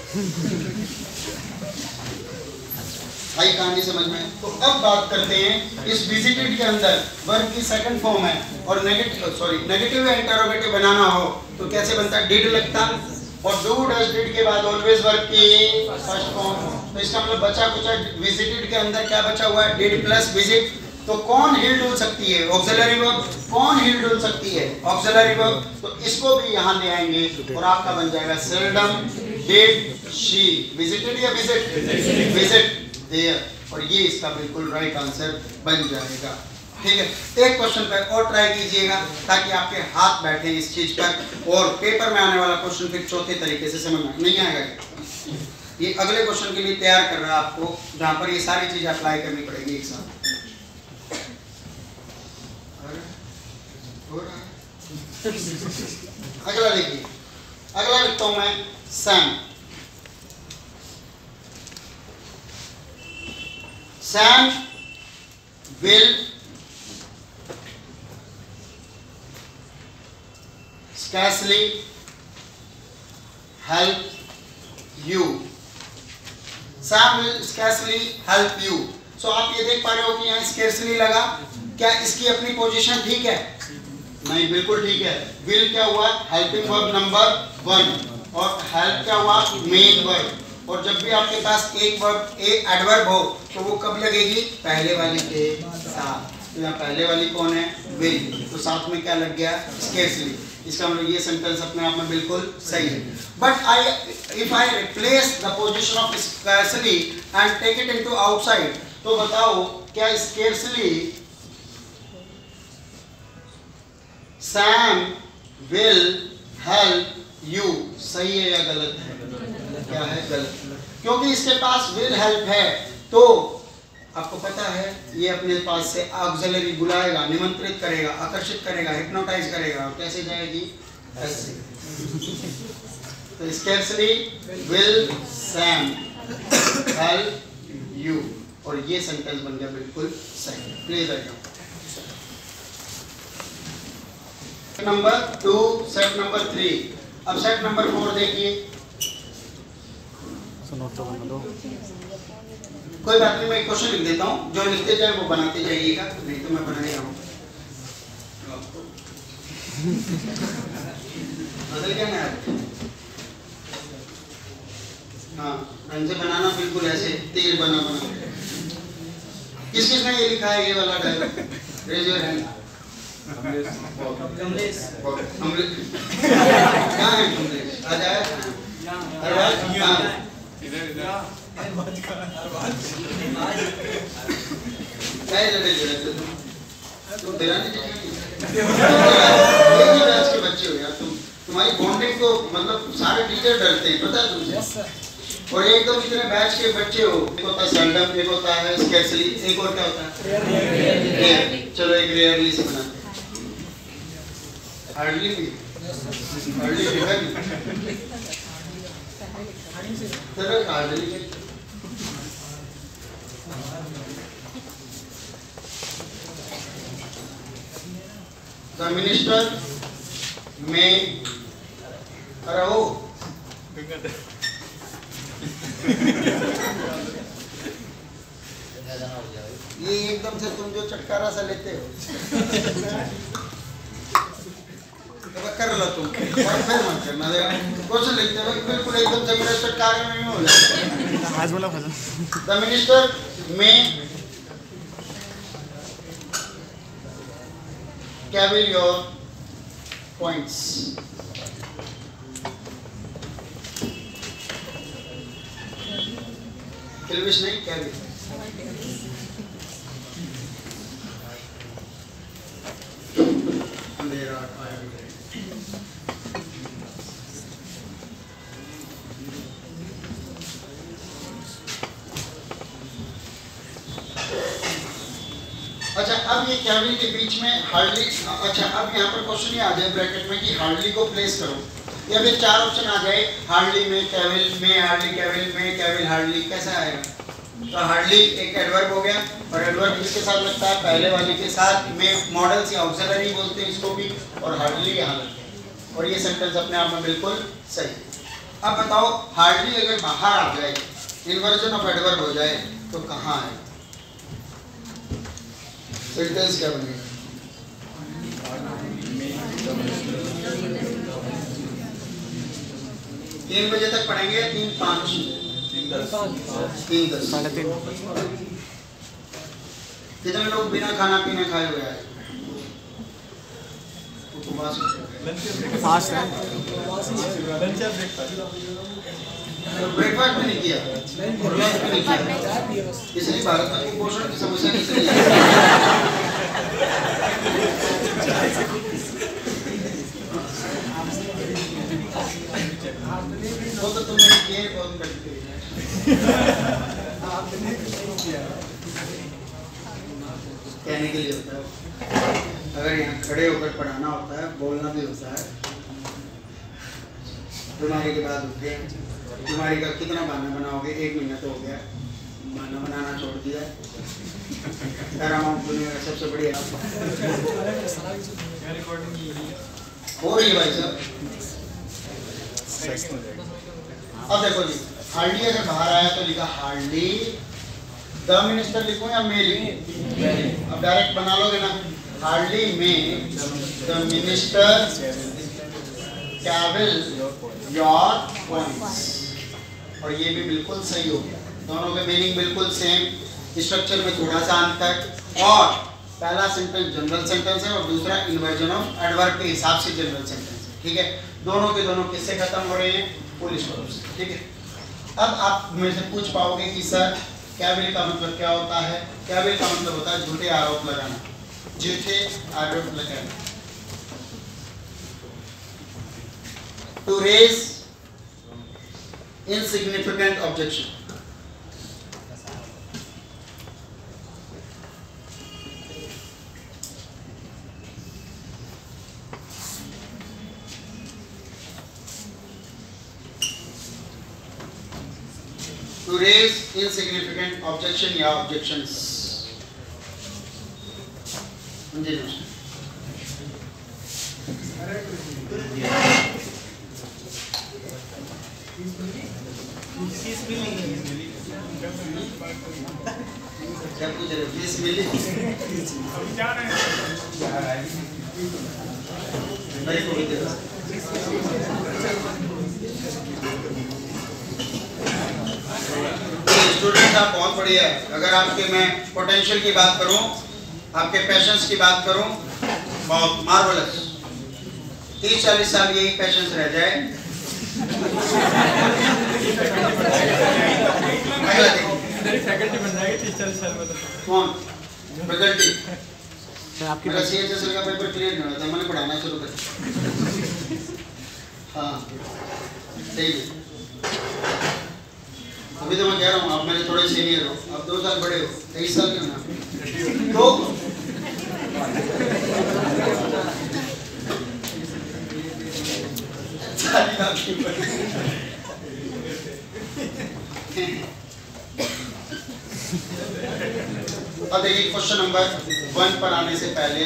आई कहानी समझ में। तो अब बात करते हैं इस विजिटेड के अंदर वर्ब की सेकंड फॉर्म है और नेगेटिव या इंटरोगेटिव बनाना हो तो कैसे बनता है? डिड लगता, और डू डज डिड के बाद ऑलवेज वर्ब की फर्स्ट फॉर्म। तो इसका मतलब बचा कुछ विजिटेड के अंदर क्या बचा हुआ है? Did plus visit. तो कौन हिल डुल सकती है? Auxiliary verb. कौन हिल डुल सकती है? Auxiliary verb. तो इसको भी यहाँ ले आएंगे और आपका बन जाएगा सेल्डम डिड शी विजिटेड या विजिट देयर, और ये इसका बिल्कुल राइट आंसर बन जाएगा। ठीक है, एक क्वेश्चन पर और ट्राई कीजिएगा ताकि आपके हाथ बैठे इस चीज पर, और पेपर में आने वाला क्वेश्चन फिर चौथे तरीके से समझ में नहीं आएगा। ये अगले क्वेश्चन के लिए तैयार कर रहा है आपको, जहां पर ये सारी चीजें अप्लाई करनी पड़ेगी एक साथ। अगला देखिए, अगला लिखता हूं मैं Sam. Sam will scarcely help you. Sam will scarcely help you. So आप ये देख पा रहे हो कि यहाँ scarcely लगा, क्या इसकी अपनी पोजीशन ठीक है? नहीं, बिल्कुल ठीक है। will क्या हुआ? helping verb नंबर 1, और help क्या हुआ? main verb। और जब भी आपके पास एक एडवर्ब हो तो वो कब लगेगी? पहले वाली के साथ। तो यहाँ पहले वाली कौन है? विल। तो साथ में क्या लग गया? स्केर्सली। इसका मतलब ये सेंटेंस अपने आप में बिल्कुल सही है। But if I replace the position of scarcely and take it into outside, तो बताओ क्या scarcely Sam will help you सही है या गलत है? क्या है? गलत। क्योंकि इसके पास विल हेल्प है, तो आपको पता है ये अपने पास से ऑक्सिलरी बुलाएगा, निमंत्रित करेगा, आकर्षित करेगा, हिप्नोटाइज करेगा, और कैसे जाएगी? ऐसे। तो scarcely will Sam help you, और ये सेंटेंस बन गया बिल्कुल सही। Please number 2, set number 3। अब सेट नंबर 4 देखिए। कोई बात नहीं, मैं क्वेश्चन लिख देता हूँ, जो लिखते जाए वो बनाते जाइएगा, नहीं तो मैं बना नहीं रहा हूँ। बदल गया ना? हाँ, ढंग से बनाना, बिल्कुल ऐसे तेज बना। किस किसने ये लिखा है ये वाला dialogue? Raise your hand. Kamlesh. कहाँ है कमलेश? आ जाए। के बच्चे हो यार, तुम्हारी बॉन्डिंग को मतलब सारे टीचर डरते हैं, पता है तुमसे। और एकदम इतने बैच के बच्चे हो, एक होता है सेल्डम, एक होता है स्केर्सली, एक और क्या होता है? चलो एक रेयरली से बनाते हैं। हार्डली भी The minister may करो। ये एकदम से तुम जो चटकारा सा लेते हो कर लो तुम, और फिर मत करना। क्वेश्चन लिखते हो बिल्कुल एकदम से मेरे चटकारे में हो जाए। आज बोला Fazal. The minister may cavil your points. Kilvish नहीं, क्या भी अंधेरा आया। अच्छा, अब ये केविल के बीच में हार्डली, अच्छा अब यहाँ पर क्वेश्चन ये आ जाए ब्रैकेट में कि हार्डली को प्लेस करो, या फिर चार ऑप्शन आ जाए, हार्डली में, केविल में, हार्डली केविल में, केविल हार्डली, कैसा आएगा? तो हार्डली एक एडवर्ब हो गया, और एडवर्ब किसके साथ लगता है? पहले वाले के साथ में, मॉडल या ऑक्सिलरी बोलते हैं इसको भी, और हार्डली यहाँ लगता है, और ये सेंटेंस अपने आप में बिल्कुल सही। अब बताओ, हार्डली अगर बाहर आ जाए, इन्वर्जन ऑफ एडवर्ब हो जाए, तो कहाँ है सेंटेंस? क्या बनेगा? 3 बजे तक पढ़ेंगे, 3:05, 3:10, 3:30। कितने लोग बिना खाना पीने खाए हुए आए? फास्ट है। ब्रेकफास्ट भी नहीं किया, लंच भी नहीं किया, इसलिए भारत में कुपोषण की समस्या किसने लाई? वो तो तुमने किए बहुत करते कहने के लिए होता है, अगर यहाँ खड़े होकर पढ़ाना होता है, बोलना भी होता है। बीमारी के बाद उठे, बीमारी का कितना बहाना बनाओगे? 1 महीना तो हो गया, बहाना बनाना छोड़ दिया। पैरामाउंट दुनिया का सबसे बढ़िया हो रही है भाई साहब। अब देखो जी, हार्डली अगर बाहर आया तो लिखा हार्डली द मिनिस्टर लिखूं या मे लिखूं? अब डायरेक्ट बना लोगे ना, हार्डली में the minister cavil your points, और ये भी बिल्कुल सही हो गया। दोनों के मीनिंग बिल्कुल सेम, स्ट्रक्चर में थोड़ा सा अंतर, और पहला सेंटेंस जनरल सेंटेंस है और दूसरा इन्वर्जन ऑफ एडवर्ब के हिसाब से जनरल सेंटेंस है। ठीक है, दोनों के दोनों किससे खत्म हो रहे हैं? पुलिस वर्ब से। ठीक है, अब आप मेरे से पूछ पाओगे कि सर कैविल का मतलब क्या होता है? कैविल का मतलब होता है झूठे आरोप लगाना, झूठे आरोप लगाना। To raise insignificant objection. To raise insignificant objection या objections। क्या पूछ रहे? 20 मिली? नहीं कोई देगा। स्टूडेंट आप बहुत बढ़िया है। अगर आपके मैं पोटेंशियल की बात करूं, आपके पैशंस की बात करूं, बहुत मार्वलस। 30-40 साल यही पैशंस रह जाए। फैकल्टी बन जाएगी 30-40 साल में। कौन फैकल्टी? आपकी मेरा CHSL का पेपर क्लियर नहीं हुआ था, मैंने पढ़ाना शुरू कर दिया। हाँ सही है। अभी तो मैं कह रहा हूँ आप मेरे थोड़े सीनियर हो, आप 2 साल बड़े हो, 23 साल के ना तो अब देखिए क्वेश्चन नंबर 1 पर आने से पहले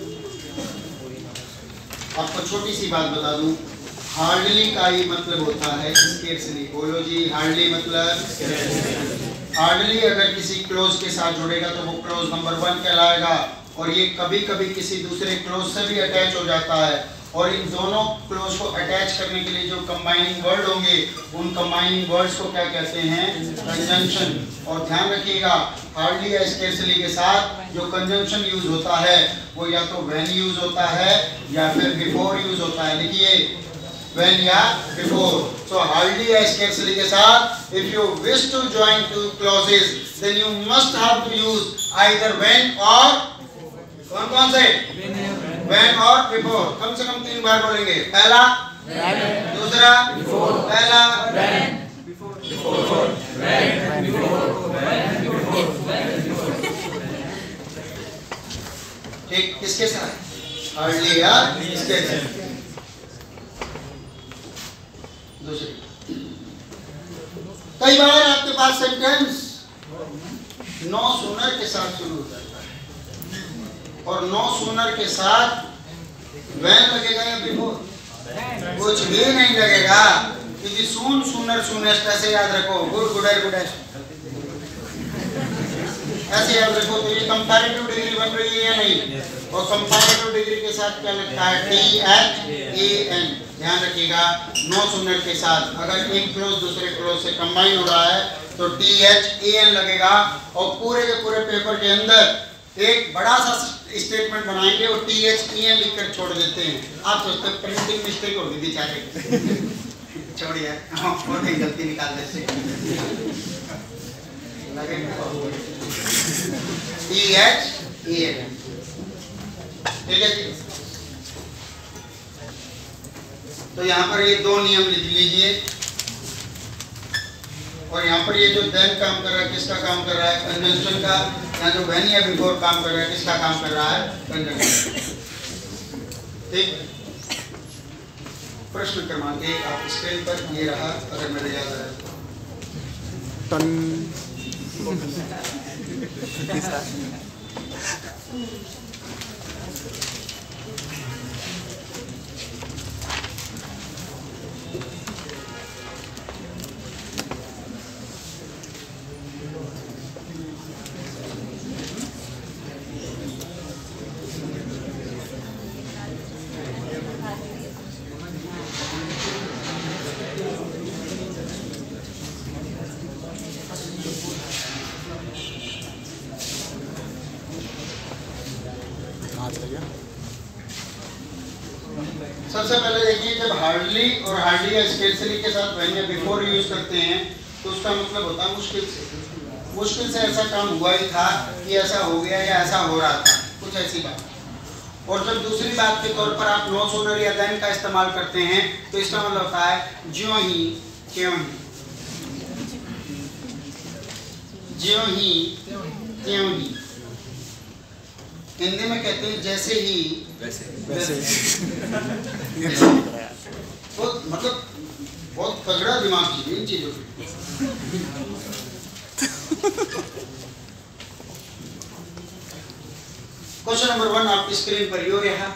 आपको छोटी सी बात बता दूं। हार्डली का ही मतलब होता है स्केर्सली। बोलो जी, हार्डली मतलब, हार्डली अगर किसी क्लोज के साथ जुड़ेगा तो वो क्लोज नंबर 1 कहलाएगा, और ये कभी कभी किसी दूसरे क्लोज से भी अटैच हो जाता है, और इन दोनों क्लोज को अटैच करने के लिए जो कंबाइनिंग वर्ड होंगे उन कंबाइनिंग वर्ड्स को क्या कहते हैं? कंजंक्शन। और ध्यान रखिएगा हार्डली या स्केर्सली के साथ जो कंजंक्शन यूज होता है वो या तो व्हेन यूज होता है या फिर बिफोर यूज होता है। लिखिए when या before। So hardly या scarcely के साथ if you wish to join two clauses then you must have to use either when or कौन से? when और before। कम से कम 3 बार बोलेंगे। पहला when, दूसरा before, पहला when, before, when, ठीक। किसके साथ? hardly या scarcely। कई बार आपके पास सेंटेंस नो सूनर के साथ शुरू हो जाता है और नो सूनर के साथ वैन लगेगा या बिफोर? कुछ भी नहीं लगेगा, क्योंकि सून सूनर सूनेस्ट ऐसे याद रखो। गुड गुडर गुडेस्ट ऐसे याद रखो। तो ये कंपैरेटिव डिग्री बन रही है या नहीं? और कंपैरेटिव डिग्री के साथ क्या लगता है? THAN। ध्यान रखिएगा नो सूनर के साथ अगर एक क्लोज दूसरे क्लोज से कंबाइन हो रहा है तो THAN लगेगा। और पूरे के पूरे पेपर के अंदर एक बड़ा सा स्टेटमेंट बनाएंगे और THAN लिखकर छोड़ देते हैं। आप सोचते हैं प्रिंटिंग मिस्टेक होगी बेचारे, छोड़िए और नहीं गलती निकाल देते THAN। ठीक है जी। तो यहाँ पर ये 2 नियम लिख लीजिए और यहाँ पर ये जो देन काम कर रहा है किसका काम कर रहा है? कंजंक्शन का। यहाँ जो व्हेन या बिफोर काम कर रहा है किसका काम कर रहा है? कंजंक्शन। ठीक। प्रश्न क्रमांक 1 आप स्क्रीन पर ये रहा, अगर मेरे याद आए सबसे पहले देखिए जब हार्डली और हार्डली या स्केर्सली के साथ व्हेन या बिफोर यूज करते हैं तो उसका मतलब होता है मुश्किल से। मुश्किल से ऐसा काम हुआ ही था कि ऐसा हो गया या ऐसा हो रहा था, कुछ ऐसी बात। और जब दूसरी बात के तौर पर आप नो सूनर या देन का इस्तेमाल करते हैं तो इसका मतलब होता है ज्यों ही क्यों ही, ज्यों ही त्यों ही। हिंदी में कहते हैं जैसे ही वैसे। बहुत मतलब बहुत तगड़ा दिमाग चाहिए इन चीजों पे। क्वेश्चन नंबर 1 आपकी स्क्रीन पर यो रहा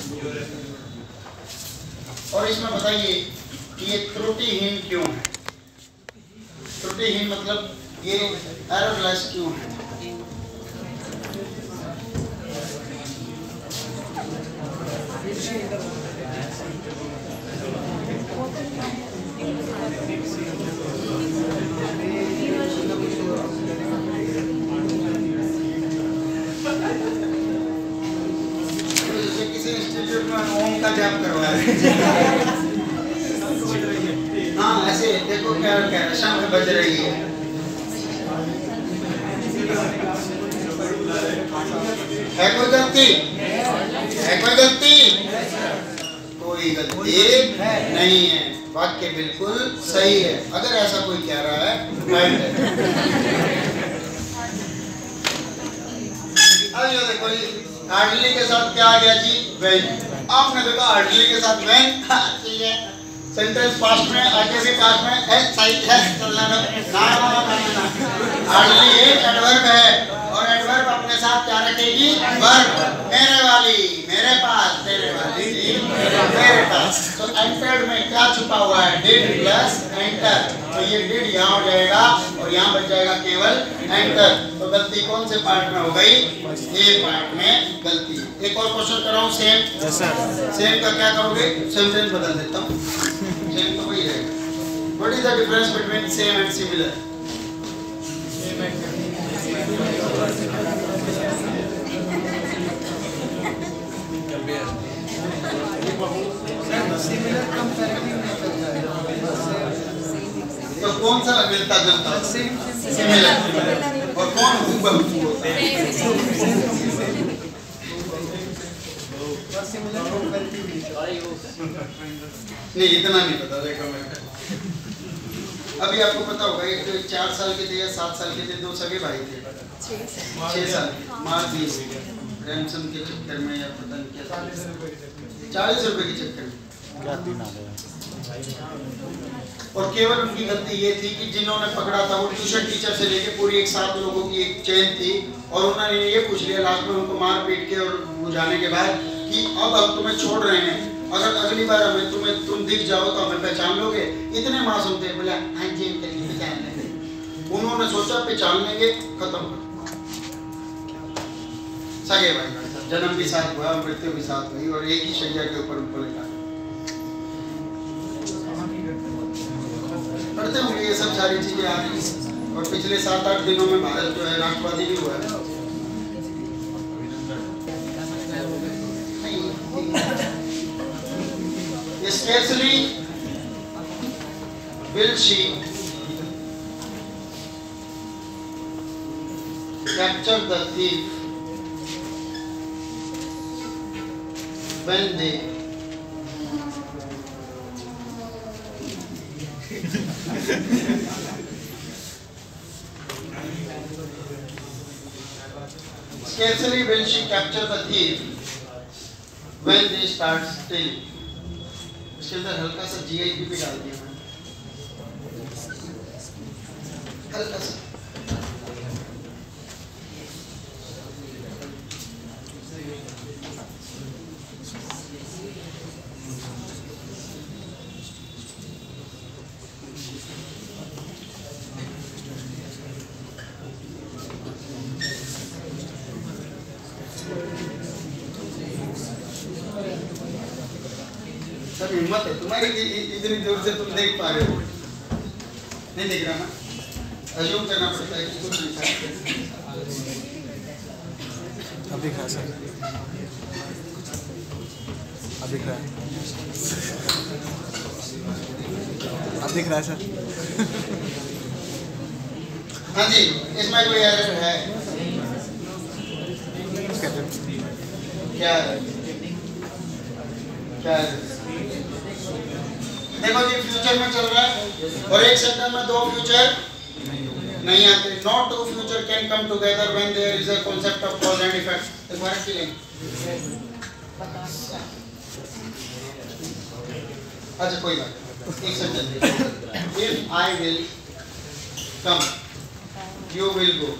और इसमें बताइए कि ये त्रुटिहीन क्यों है? त्रुटिहीन मतलब ये एररलेस क्यों है? ओम का जाप करवा रहे हाँ ऐसे देखो क्या क्या शाम में बज रही है। कोई गलती? है कोई गलती? कोई गलती नहीं है, वाक्य बिल्कुल सही है। अगर ऐसा कोई कह रहा है अब ये देखो हार्डली के साथ क्या आ गया जी? व्हेन। आपने देखा हार्डली के साथ व्हेन ठीक है। सेंटेंस पास्ट में आगे भी पास्ट में है, सही है, चलना ना। हार्डली एक एडवर्ब है और एडवर्ब अपने साथ क्या रखेगी? वर्ब। मेरे वाली, मेरे पास, तेरे वाली, मेरे पास। तो एंटर्ड में क्या छुपा हुआ है? Did plus enter. तो ये डिड यहाँ हो जाएगा और यहाँ बच जाएगा केवल एंटर। तो गलती कौन से पार्ट में हो गई? ए पार्ट में गलती। एक और क्वेश्चन कराऊं सेम? Yes sir. सेम का क्या करोगे? सेंटेंस बदल देता हूं। सेम तो वही रहेगा। What is the difference between same and similar? तो कौन सा मिलता जुलता? सिमिलर। और कौन हूबहू होता है? नहीं इतना नहीं पता। देखो मैं अभी आपको पता होगा एक 4 साल के थे या 7 साल के थे, 2 सगे भाई थे। 6 साल मार दिए रैंसम के चक्कर में या पता नहीं क्या 40 रुपए के चक्कर में। और केवल उनकी गलती ये थी कि जिन्होंने पकड़ा था वो ट्यूशन टीचर से लेके पूरी एक 7 लोगों की एक चेन थी और उन्होंने ये पूछ लिया लास्ट में उनको मार पीट के और बुझाने के बाद कि अब हम तुम्हें छोड़ रहे हैं, अगर अगली बार हमें तुम दिख जाओ तो हमें पहचान लोगे। इतने मासूम थे, बोला हाँ जी पहचान लेंगे। उन्होंने सोचा पहचान लेंगे, खत्म। सगे भाई जन्म भी साथ हुआ, मृत्यु भी साथ हुई और एक ही शैया के ऊपर उनको लेटा। पढ़ते होंगे ये सब सारी चीजें आ रही और पिछले 7-8 दिनों में भारत जो है राष्ट्रवादी भी हुआ है। Scarcely will she capture the thief when they Scarcely will she capture the thief when they start stealing. इसके अंदर हल्का सा GIP भी डाल दिया मैंने, हल्का सा। सब हिम्मत है तुम्हारी, इतनी दूर से तुम देख पा रहे हो। नहीं देख रहा ना, अज्यूम करना पड़ता है कि कुछ नहीं था। अब दिख रहा है सर, अब दिख रहा है, अब दिख रहा है सर। हाँ जी, इसमें कोई एरर है? क्या है? क्या है? देखो जी फ्यूचर में चल रहा है और एक सेंटेंस में 2 फ्यूचर नहीं आते। Not 2 future can come together when there is a concept of cause and effect. एक बार की लेंगे। अच्छा कोई बात, एक sentence. If I will come you will go.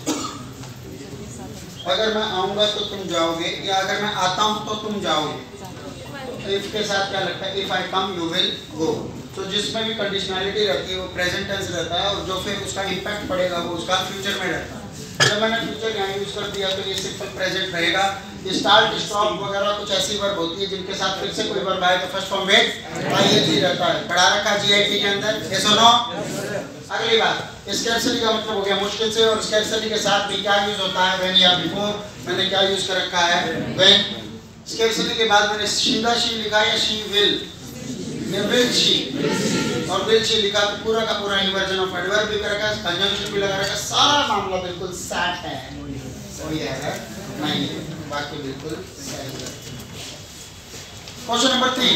अगर मैं आऊंगा तो तुम जाओगे, या अगर मैं आता हूं तो तुम जाओगे। इफ के साथ क्या लगता है? If I come you will go. तो जिसमें भी कंडीशनैलिटी रहती है वो प्रेजेंट टेंस रहता है और जो फिर उसका इंपैक्ट पड़ेगा वो उसका फ्यूचर में रहता है। जब मैंने फ्यूचर यहाँ यूज कर दिया तो ये सिंपल प्रेजेंट रहेगा। स्टार्ट स्टॉप वगैरह कुछ ऐसी वर्ब होती है जिनके साथ फिर से कोई वर्ब आए तो फर्स्ट फॉर्म में आईएनजी रहता है। पढ़ा रखा जीआईटी के अंदर, ये सुनो। अगली बात, स्कैर्सिटी का मतलब हो गया मुश्किल से, और स्कैर्सिटी के साथ भी क्या यूज होता है? व्हेन या बिफोर। मैंने क्या यूज कर रखा है? व्हेन। स्कैर्सिटी के बाद मैंने शिंदा शी लिखा है, शी विल, विल शी, और विल शी लिखा तो पूरा का पूरा इन्वर्जन ऑफ एडवर्ब भी कर रखा है, कंजंक्शन भी लगा रखा है। सारा मामला बिल्कुल सेट है, कोई एरर नहीं है, बाकी बिल्कुल सही है। Question number 3।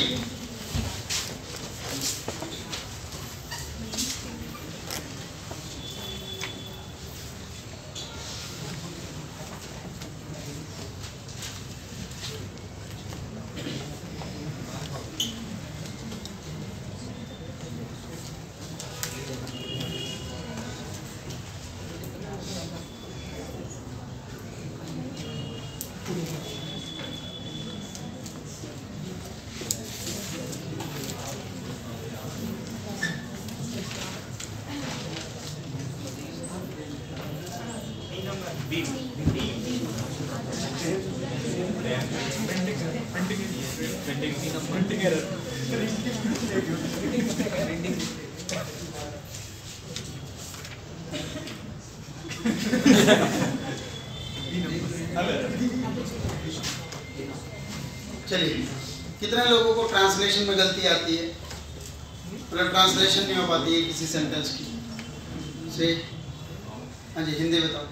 चलिए, कितने लोगों को ट्रांसलेशन में गलती आती है, मतलब ट्रांसलेशन नहीं हो पाती है किसी सेंटेंस की से? हाँ जी, हिंदी बताओ।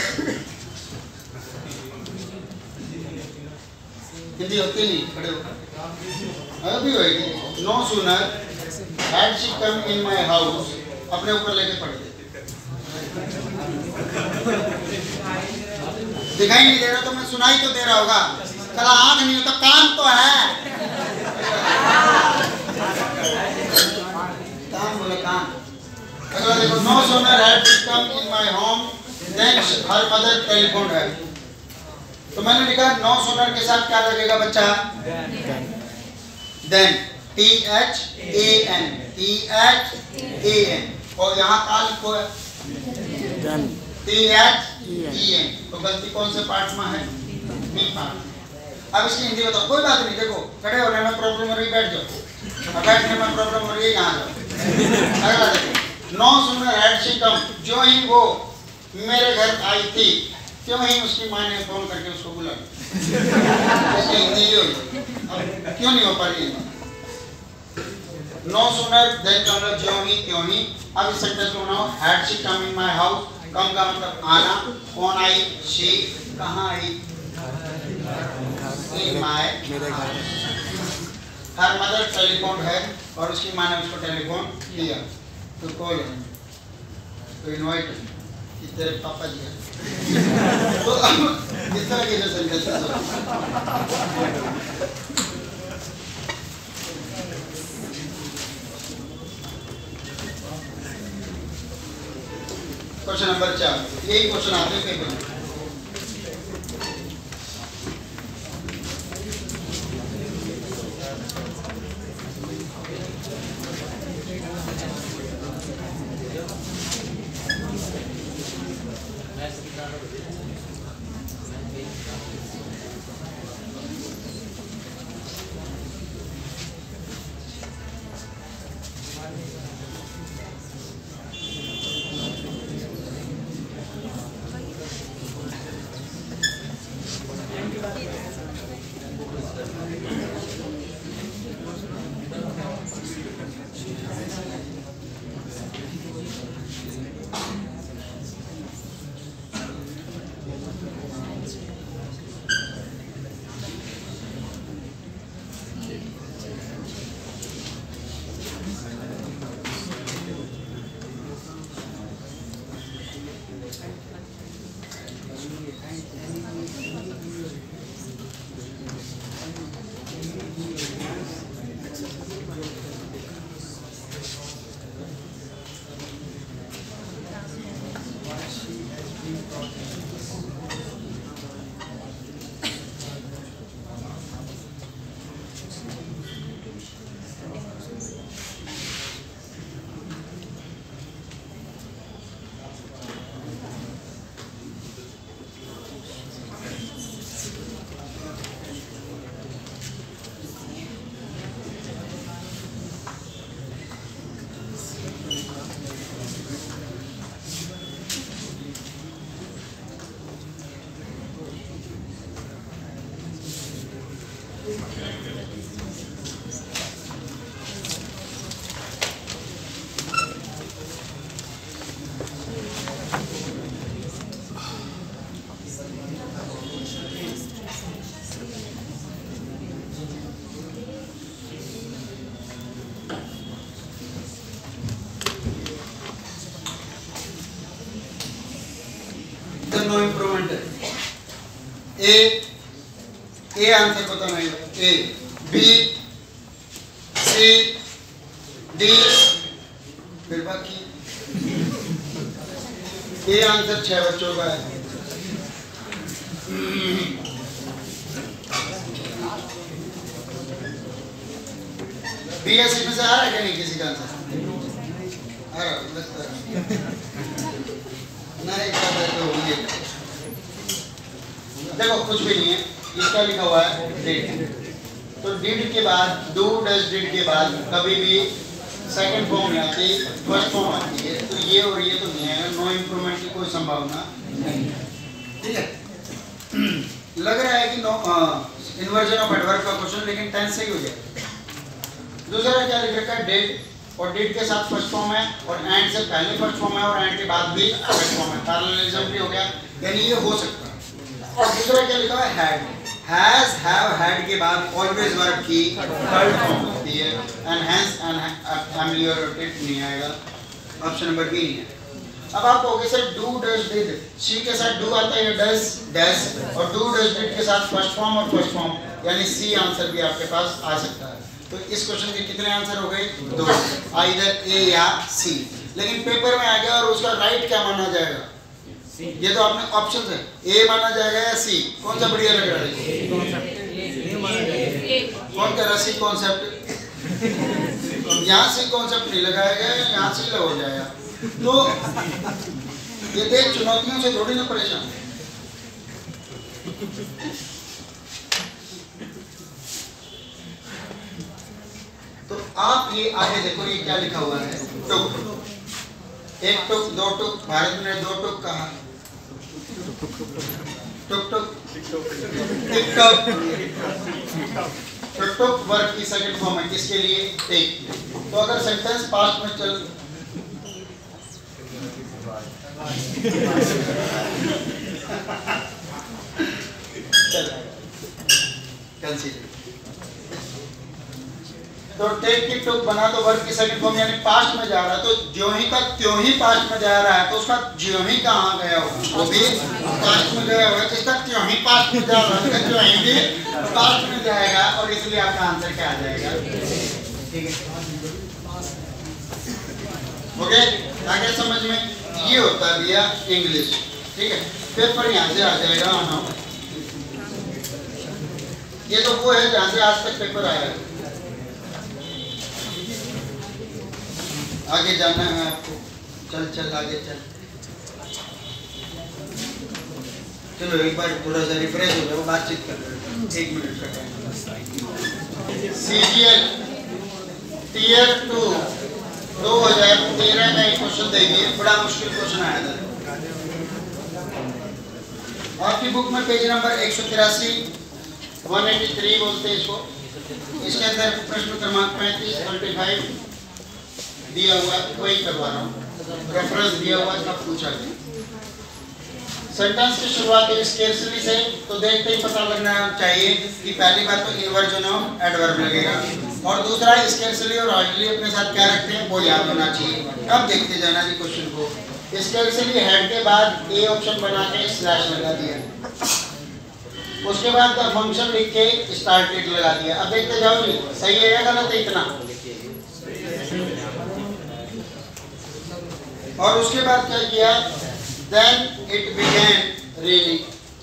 हिंदी होती नहीं, खड़े हो अभी होएगी। No sooner had she come in my house, अपने ऊपर लेके पढ़ दे। दिखाई नहीं दे रहा तो मैं सुनाई तो दे रहा होगा। चला आंख नहीं होता, कान तो है। कान बोले कान। अगला देखो, no sooner had she come in my home then her mother telephone है। तो मैंने लिखा नो सूनर के साथ क्या लगेगा बच्चा? देन, THAN, THAN, और यहाँ काल को THEN। तो गलती कौन से पार्ट में है? B part. अब इसकी हिंदी बताओ। कोई बात नहीं, देखो खड़े होने में प्रॉब्लम हो रही, बैठ जाओ। बैठने में प्रॉब्लम हो रही है, यहाँ जाओ। अगला देखो, no sooner had she come, जो ही वो मेरे घर आई थी, क्यों ही उसकी माँ ने फोन करके उसको बुला लिया। हिंदी ये हुई। अब क्यों नहीं हो पा रही है? नो सूनर देन का मतलब जो ही त्यों ही। अब इस सेंटेंस को बनाओ, had she come in my house. Come का मतलब आना। कौन आई? शी। कहाँ आई? इन माय, मेरे घर। हर मदर टेलीफोन है और उसकी माँ ने उसको टेलीफोन किया। तो कॉल, तो इनवाइट कि तेरे पापा जी हैं। तो अब इस तरह के जो सेंटेंसेस होते हैं। क्वेश्चन नंबर 4, यही क्वेश्चन आते हैं पेपर में। नो इम्प्रूवमेंट है। ए आंसर पता नहीं, ए बी सी डी, फिर बाकी ए आंसर 6 बच्चों का है। बी एस सी में से आ रहा है क्या? नहीं, किसी का आंसर आ रहा लगता है नहीं, तो होंगे। देखो कुछ भी नहीं है, इसका लिखा हुआ है डिड। तो डिड के बाद डू डज डिड के बाद कभी भी सेकंड फॉर्म नहीं आती, फर्स्ट फॉर्म आती है। तो ये और ये तो नहीं आएगा, नो इंप्रूवमेंट की कोई संभावना नहीं है। ठीक है, लग रहा है कि नो इन्वर्जन ऑफ एडवर्ब का क्वेश्चन, लेकिन टेंस से ही हो जाएगा। दूसरा क्या लिख रखा है, डिड, और डिड के साथ फर्स्ट फॉर्म है और एंड से पहले फर्स्ट फॉर्म है और एंड के बाद भी फर्स्ट फॉर्म है, पैरेललिज्म भी हो गया, यानी ये हो सकता है। और दूसरा क्या लिखा है, हैड, हैज, हैव, हैड के बाद ऑलवेज वर्ब की थर्ड फॉर्म होती है, एंड हेंस एंड अमेलियोरेटेड नहीं आएगा, ऑप्शन नंबर बी नहीं है। अब आप कहोगे sir do does did, she के साथ डू आता है, डज डज, और डू डज डिड के साथ फर्स्ट फॉर्म और फर्स्ट फॉर्म, यानी सी आंसर भी आपके पास आ सकता है। तो इस क्वेश्चन के कितने आंसर हो गए, दो, आइदर ए या सी। लेकिन पेपर में आ गया और उसका राइट क्या माना जाएगा, ये तो आपने ऑप्शन है, ए माना जाएगा या सी, कौन सा बढ़िया लग रहा है, कौन कह रहा सी कॉन्सेप्ट, यहाँ से कॉन्सेप्ट नहीं लगाया गया, यहाँ से हो जाएगा। तो ये देख चुनौतियों से थोड़ी ना परेशान। तो आप ये आगे देखो, ये क्या लिखा हुआ है, टुक, एक टुक, दो टुक, भारत ने दो टुक कहा, took took, TikTok, took verb की सेकंड फॉर्म है, किसके लिए, टेक। तो अगर सेंटेंस पास्ट में चल कंसीडर, तो टेक की टुक बना तो वर्ब की सेकंड फॉर्म, यानी पास्ट में जा रहा है, तो ज्यों ही का त्यों ही पास्ट में जा रहा है, तो उसका ज्यों ही कहाँ गया होगा, वो भी पास्ट में गया होगा। तो इसका त्यों ही पास्ट में जा रहा है, त्यों ही भी पास्ट में जाएगा, और इसलिए आपका आंसर क्या आ जाएगा, ठीक है, ओके। आगे समझ में ये होता है भैया इंग्लिश, ठीक है। पेपर यहाँ से आ जाएगा, आना, ये तो वो है जहाँ से आज तक पेपर आया है, आगे जाना है आपको, चल चल आगे चल, चलो एक बार थोड़ा सा रिफ्रेश हो जाओ, बातचीत कर रहे, 1 मिनट का टाइम। सीजीएल टीयर 2 2013 का एक क्वेश्चन देखिए, बड़ा मुश्किल क्वेश्चन आया था आपकी बुक में, पेज नंबर 183, 183 बोलते हैं इसको। इसके अंदर प्रश्न क्रमांक 35, 35 दिया हुआ, वही करवा रहा हूँ, रेफरेंस दिया हुआ, कब पूछा गया। सेंटेंस की शुरुआत है स्केर्सली से, तो देखते ही पता लगना चाहिए कि पहली बात तो इन्वर्जन ऑफ एडवर्ब लगेगा, और दूसरा स्केर्सली और हार्डली अपने साथ क्या रखते हैं वो याद होना चाहिए। अब देखते जाना जी क्वेश्चन को। स्केर्सली हेड के बाद ए ऑप्शन बना के स्लैश लगा दिया, उसके बाद फंक्शन लिख के स्टार्टेड लगा दिया। अब देखते जाओ जी सही है या गलत है इतना, और उसके बाद क्या किया, देन इट बिगेन रेनिंग,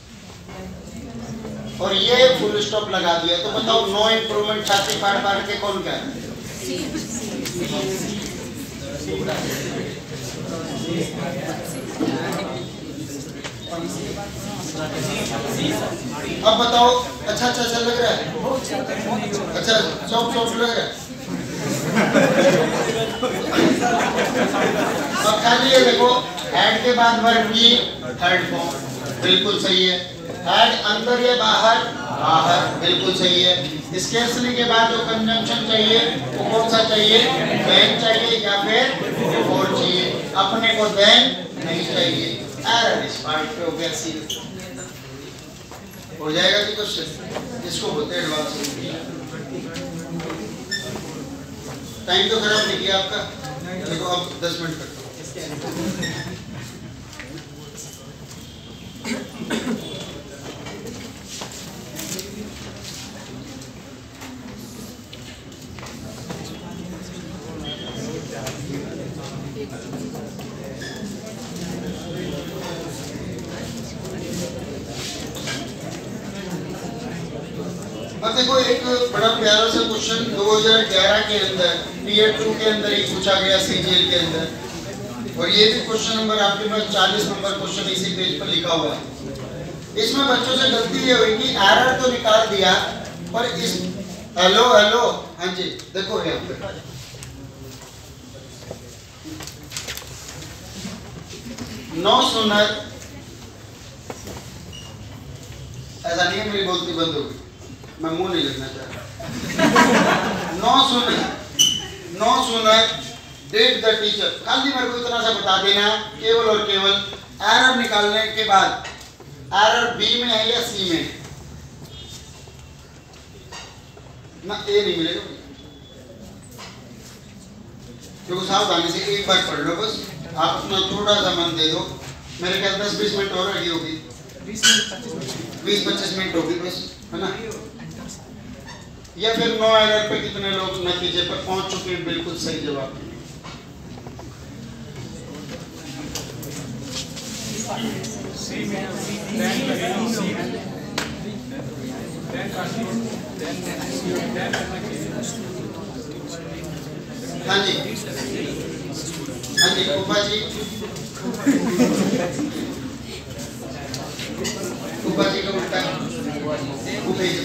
और ये फुल स्टॉप लगा दिया। तो बताओ नो इंप्रूवमेंट छाती फाड़ फाड़ के कौन क्या है, अब बताओ, अच्छा अच्छा अच्छा लग रहा है, अच्छा सॉफ्ट सॉफ्ट लग रहा है। अब खाली ये देखो, हेड के बाद वर्ब की थर्ड फॉर्म बिल्कुल सही है, हेड अंदर या बाहर, बाहर बिल्कुल सही है। स्केर्सली के बाद जो कंजंक्शन चाहिए वो कौन सा चाहिए, देन चाहिए या फिर और चाहिए, अपने को देन नहीं चाहिए। एरर इस पार्ट पे हो गया, सी हो जाएगा कि क्वेश्चन, इसको बोलते हैं एडवांस। टाइम तो खराब नहीं किया आपका, देखो अब 10 मिनट तक। अब देखो एक बड़ा प्यारा सा क्वेश्चन 2011 के अंदर टीयर 2 के अंदर ही पूछा गया सीजीएल के अंदर, और ये भी क्वेश्चन नंबर आपके पास 40 नंबर क्वेश्चन इसी पेज पर लिखा हुआ है। इसमें बच्चों से गलती ये हुई कि एरर तो निकाल दिया पर इस हेलो हेलो हाँ जी देखो यहाँ पे नो सुनर, ऐसा नहीं है मेरी बोलती बंद हो गई, मैं मुंह नहीं लगना चाह रहा। No sooner did the teacher, खाली मेरे को इतना सा बता देना केवल और केवल एरर निकालने के बाद एरर बी में है या सी में है? ना ए नहीं मिलेगा क्योंकि सावधानी से एक बार पढ़ लो बस, आप अपना थोड़ा सा मन दे दो, मेरे ख्याल 10-20 मिनट और लगी होगी, 20-25 मिनट होगी बस, है ना? या फिर नो एरर पे कितने लोग नतीजे पर पहुंच चुके हैं बिल्कुल सही जवाब? हाँ जी हाँ जी कुपा जी का उल्टा कुपे जी।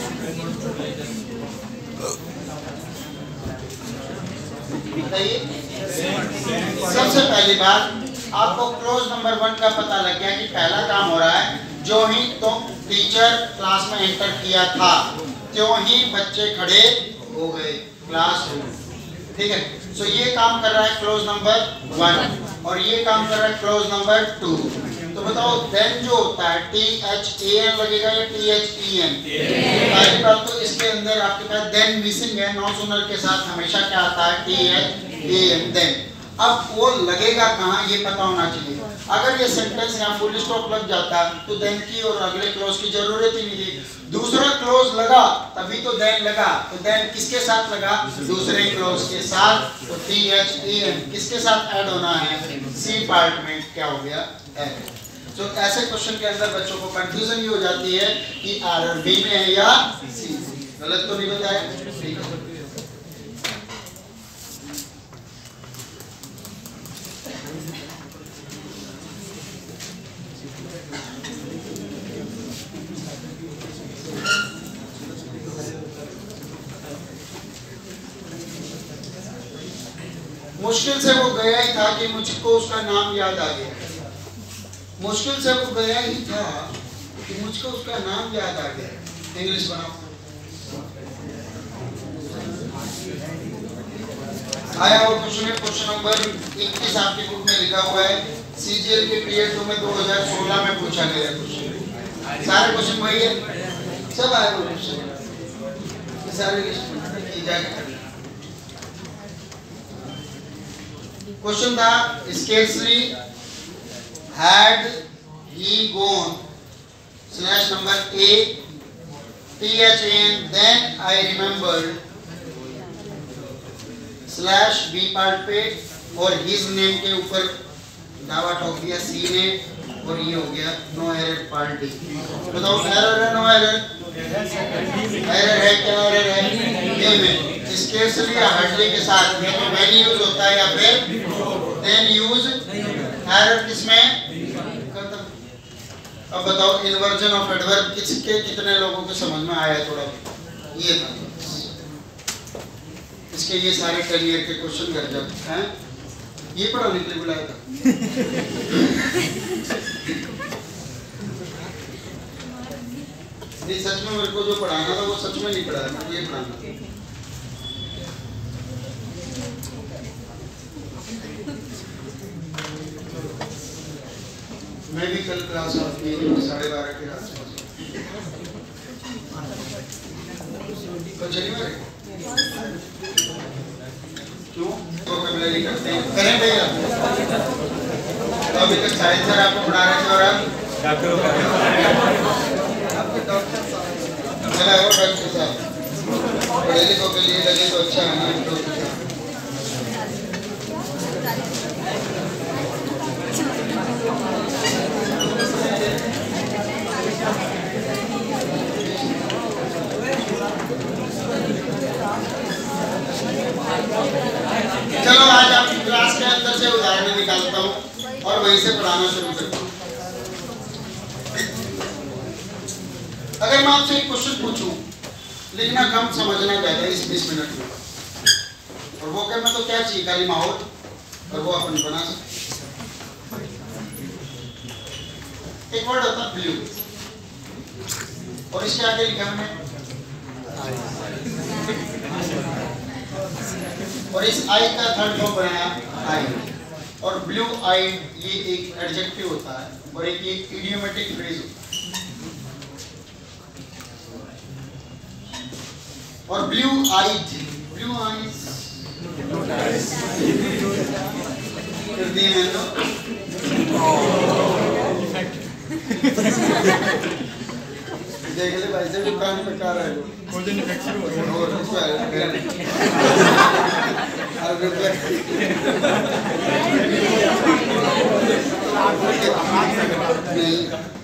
बताइए सबसे पहली बात आपको क्लोज नंबर 1 का पता लग गया कि पहला काम हो रहा है, जो ही तो टीचर क्लास में एंटर किया था त्यों ही बच्चे खड़े हो गए क्लासरूम, ठीक है? सो ये काम कर रहा है क्लोज नंबर 1 और ये काम कर रहा है क्लोज नंबर 2। तो बताओ देन जो होता है THAN लगेगा या THEN? पहली बात तो इसके अंदर आपके पास देन मिसिंग है, नॉन सुनर के साथ हमेशा क्या आता है THAN देन। अब वो लगेगा कहाँ ये पता होना चाहिए। अगर ये सेंटेंस यहाँ फुल स्टॉप लग जाता तो देन की और अगले क्लोज की जरूरत ही नहीं थी। दूसरा क्लोज लगा तभी तो देन लगा, तो देन किसके साथ लगा? दूसरे क्लोज के साथ। तो THAN किसके साथ ऐड होना है? सी पार्ट में क्या हो गया? तो ऐसे क्वेश्चन के अंदर बच्चों को कंफ्यूजन ये हो जाती है कि एरर बी में है या सी। गलत तो नहीं बताया? ठीक है। मुश्किल से वो गया ही था कि मुझको उसका नाम याद आ गया। मुश्किल से वो गया ही था कि मुझको उसका नाम याद आ गया। इंग्लिश बनाओ। आया वो क्वेश्चन नंबर 21 आपकी बुक में लिखा हुआ है। CGL के पीरियड 2 में 2016 में पूछा गया क्वेश्चन। सारे क्वेश्चन वही है, सब आए वो क्वेश्चन, सारे लिस्ट की जाएगी। क्वेश्चन था scarcely had he gone slash number A THAN then I remembered slash B part पे और his name के ऊपर दावा ठोक दिया C ने और ये हो गया नो एरर पार्ट D। बताओ एरर है नो एरर? एरर है, क्या एरर है? A में scarcely या hardly के साथ या तो when यूज होता है या फिर then यूज। एरर किसमें? अब बताओ इन्वर्जन ऑफ एडवर्ब किसके कितने लोगों को समझ में आया? थोड़ा ये था, इसके ये सारे करियर के क्वेश्चन कर जब हैं ये पढ़ाने के लिए बुलाया था। नहीं सच में मेरे को जो पढ़ाना था वो सच में नहीं पढ़ाया, मेरे को ये पढ़ाना था। मैं भी कल क्लास आपकी 12:30 के आसपास तो चलिए क्यों तो कैमरे करते हैं करें भैया। तो अभी तक साहिल सर आपको पढ़ा रहे थे और आप डॉक्टर साहब पढ़े लिखों के लिए लगे तो अच्छा है ना। चलो आज आपकी क्लास के अंदर से उदाहरण निकालता हूँ और वहीं से पढ़ाना शुरू करता हूँ। अगर मैं आपसे एक क्वेश्चन पूछूं, लिखना कम समझना ज्यादा इस 20 मिनट में, और वो करना तो क्या चाहिए, खाली माहौल, और वो अपन बना सकते। एक वर्ड होता है ब्लू, और इसके आगे लिखा मैंने, और इस आई का थर्ड फॉर्म बनाया आई, और ब्लू आई ये एक एडजेक्टिव होता है और एक ये इडियोमेटिक फ्रेज होता है। और ब्लू आइज देख ले भाई से दुकान पे कार है कोल्डन इफेक्ट शुरू हो गया और उसको नहीं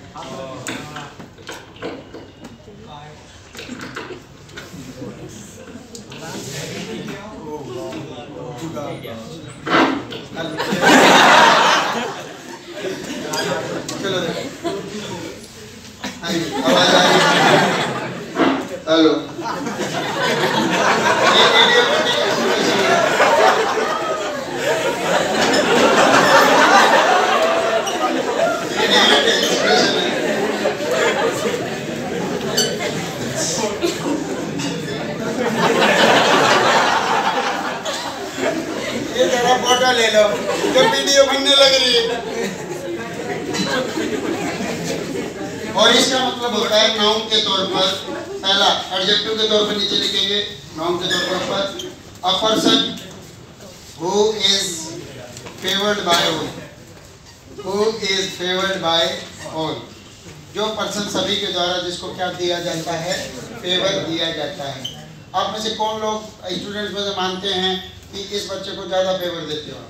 चलो आवाज आ रही है। हेलो ये वीडियो ये जरा फोटो ले लो, जो वीडियो बनने लग रही है। और इसका मतलब होता है नाउन के तौर पर, पहला एडजेक्टिव के तौर पर नीचे लिखेंगे, नाउन के तौर पर a person who is favoured by all, who is favoured by all, जो पर्सन सभी के द्वारा जिसको क्या दिया जाता है, फेवर दिया जाता है। आप में से कौन लोग स्टूडेंट्स में से मानते हैं कि इस बच्चे को ज्यादा फेवर देते हो?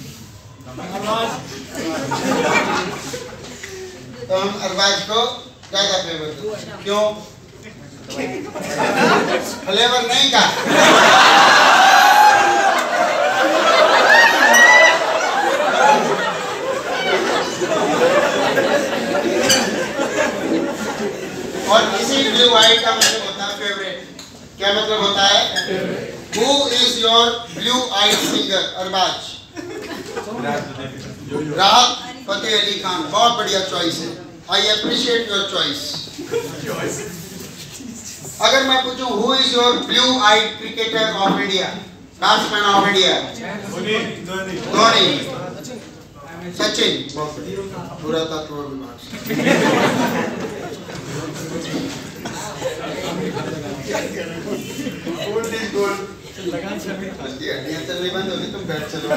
तो हम अरबाज को ज्यादा फेवर देते हैं। क्यों? फ्लेवर नहीं का और इसी ब्लू आई का मतलब होता है फेवरेट। क्या मतलब होता है? Who is your blue eyed singer? Arbaaz राहत फतेह अली खान, बहुत बढ़िया चॉइस है। I appreciate your choice. अगर मैं पूछूं who is your blue eyed cricketer of India, batsman of India? Dhoni, Sachin, पूरा तत्व गोल्ड इज गोल्ड। लगान शमी हड्डियां चलनी बंद होगी, तुम बैठ चलो।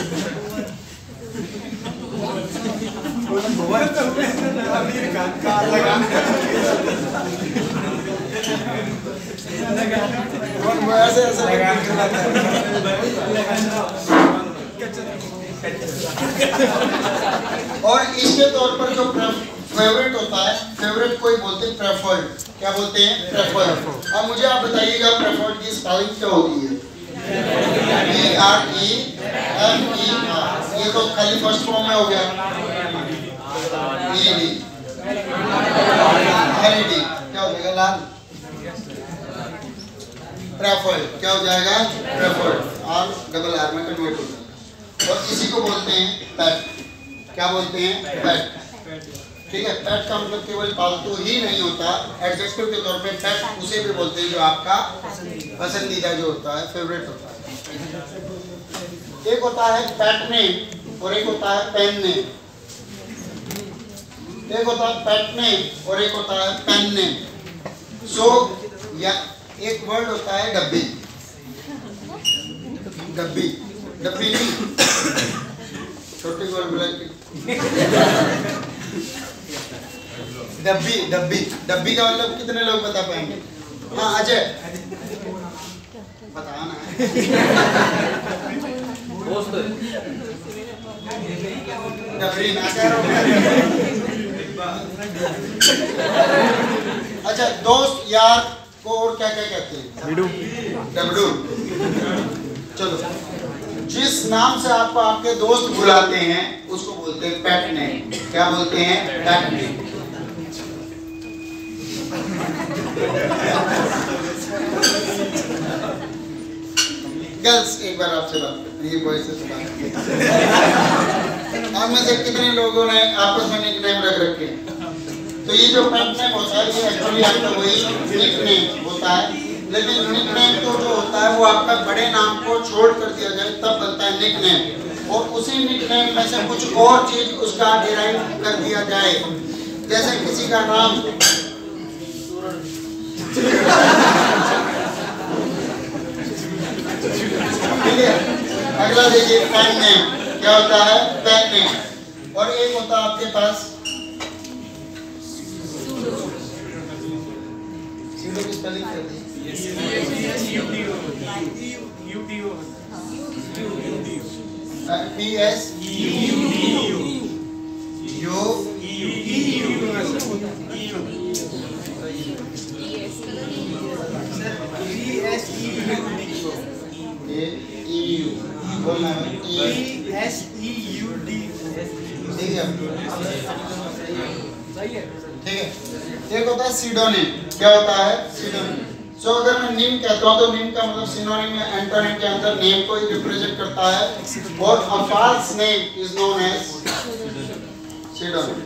और इसके तौर पर जो फेवरेट होता है, फेवरेट कोई बोलते हैं प्रेफर्ड। क्या बोलते हैं? प्रेफर्ड। अब मुझे आप बताइएगा प्रेफर्ड की स्पेलिंग क्या होती है? PREFER। ये तो खाली फर्स्ट फॉर्म में हो गया। ED क्या हो जाएगा? लाल। प्रेफर्ड क्या हो जाएगा? प्रेफर्ड। और डबल आर में कन्वर्ट हो जाएगा। और इसी को बोलते हैं पेट। क्या बोलते हैं? पेट। ठीक है, पेट का मतलब केवल पालतू ही नहीं होता, एडजेक्टिव के तौर पे पेट उसे भी बोलते हैं जो आपका पसंदीदा जो होता है, फेवरेट होता है। एक होता है पेट नेम और एक होता है पेन नेम। एक होता है पेट नेम और एक होता है पेन नेम। सो या एक वर्ड होता है डब्बी। डब्बी डब्बी नहीं, छोटी गोल ब्लैक डब्बी। डब्बी डब्बी का मतलब कितने लोग बता पाएंगे? हाँ अजय बताया ना। डबरी ना कह रहा हूँ। अच्छा, दोस्त यार को और क्या क्या कहते हैं? डबडू। चलो, जिस नाम से आपको आपके दोस्त बुलाते हैं उसको बोलते हैं पेट नेम। क्या बोलते हैं? Pet name. गर्ल्स एक बार आपसे बात करते हैं, बॉयज से बात करते हैं। आप में से कितने लोगों ने आपस में निकनेम रख रखे हैं? तो ये जो पेट नेम होता है ये एक्चुअली आपका वही निकनेम होता है, लेकिन निकनेम तो जो होता है वो आपका बड़े नाम को छोड़ कर दिया जाए तब बनता है निकनेम, और उसी निकनेम में से कुछ और चीज उसका डिराइव कर दिया जाए। जैसे किसी का नाम अगला देखिए पेन नेम, क्या होता है पेन नेम, और एक होता है आपके पास सूडो की स्पेलिंग कर दी बोलना है ठीक है। एक होता है सीडोनिम, क्या होता है सीडोनिम। सो अगर मैं नेम कहता हूँ तो नेम का मतलब सिनोनिम या एंटोनिम के अंदर नेम को ही रिप्रेजेंट करता है, और a false name is known as pseudonym.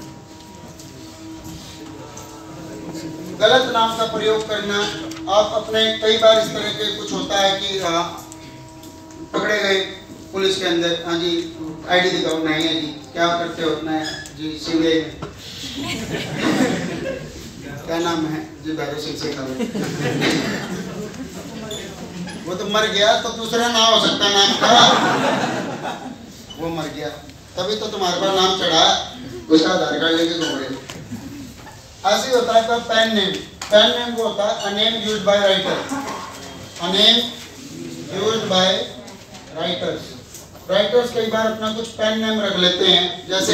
गलत नाम का प्रयोग करना, आप अपने कई बार इस तरह के कुछ होता है कि पकड़े गए पुलिस के अंदर, हाँ जी आईडी दिखाओ, नहीं है जी क्या करते हो, नहीं जी सीबीआई में क्या नाम है जी, भैरव सिंह से करो। वो तो मर गया तो दूसरा नाम हो सकता है नाम का, वो मर गया तभी तो तुम्हारे पास नाम चढ़ा, उसका आधार कार्ड लेके घूम रहे। ऐसे होता है पर पेन नेम, पेन नेम वो होता है a name used by writer, a name used by writers. Writers कई बार अपना कुछ पेन नेम रख लेते हैं, जैसे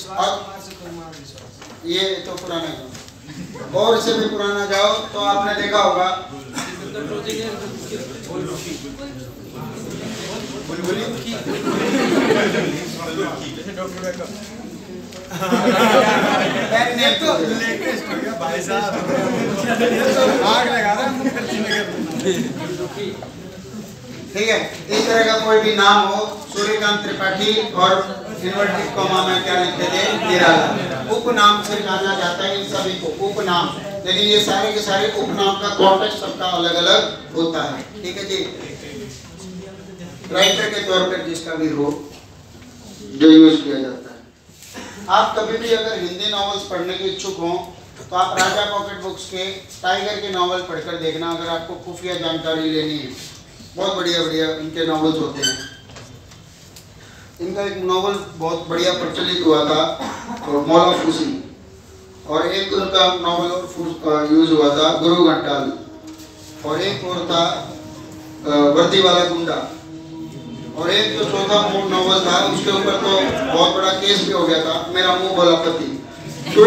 ये तो पुराना है, और इससे भी पुराना जाओ तो आपने देखा होगा पेन नेम तो लेटेस्ट हो गया भाई साहब, आग लगा रहा है। ठीक है, इस तरह का कोई भी नाम हो, सूर्यकांत त्रिपाठी और इन्वर्टेड कॉमा में क्या लिखते थे निराला, उपनाम से जाना जाता है इन सभी को उपनाम, लेकिन ये सारे के सारे उपनाम का कॉन्टेक्स्ट सबका अलग अलग होता है। ठीक है जी, राइटर के तौर पर जिसका भी हो जो यूज किया जाता है। आप कभी भी अगर हिंदी नॉवेल्स पढ़ने के इच्छुक हो तो आप राजा पॉकेट बुक्स के टाइगर के नॉवल पढ़कर देखना, अगर आपको खुफिया जानकारी लेनी है, बहुत बढ़िया बढ़िया इनके नॉवेल्स होते हैं। इनका एक नॉवल बहुत बढ़िया प्रचलित हुआ था और मौला फूसी, और एक उनका नॉवल और यूज हुआ था गुरु घंटाल, और एक और था वर्दी वाला गुंडा, और एक जो चौथा नॉवल था उसके ऊपर तो बहुत बड़ा केस भी हो गया था, मेरा मुंह बोला पति। तो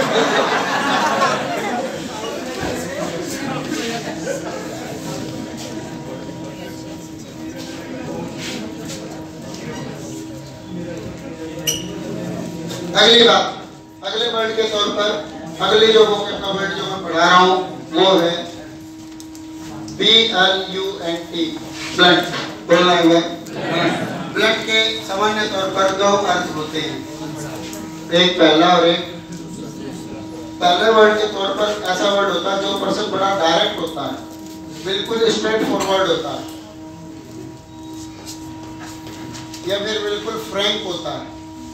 अगली बात, अगले वर्ड के तौर पर अगली जो वोकैब का वर्ड जो मैं पढ़ा रहा हूँ वो है BLUNT, ब्लंट। बोलना है ब्लंट के सामान्य तौर पर दो अर्थ होते हैं, एक पहला और एक पहले वर्ड के तौर पर ऐसा वर्ड होता है जो पर्सन बड़ा डायरेक्ट होता है, बिल्कुल स्ट्रेट फॉरवर्ड होता है, या फिर बिल्कुल फ्रैंक होता है,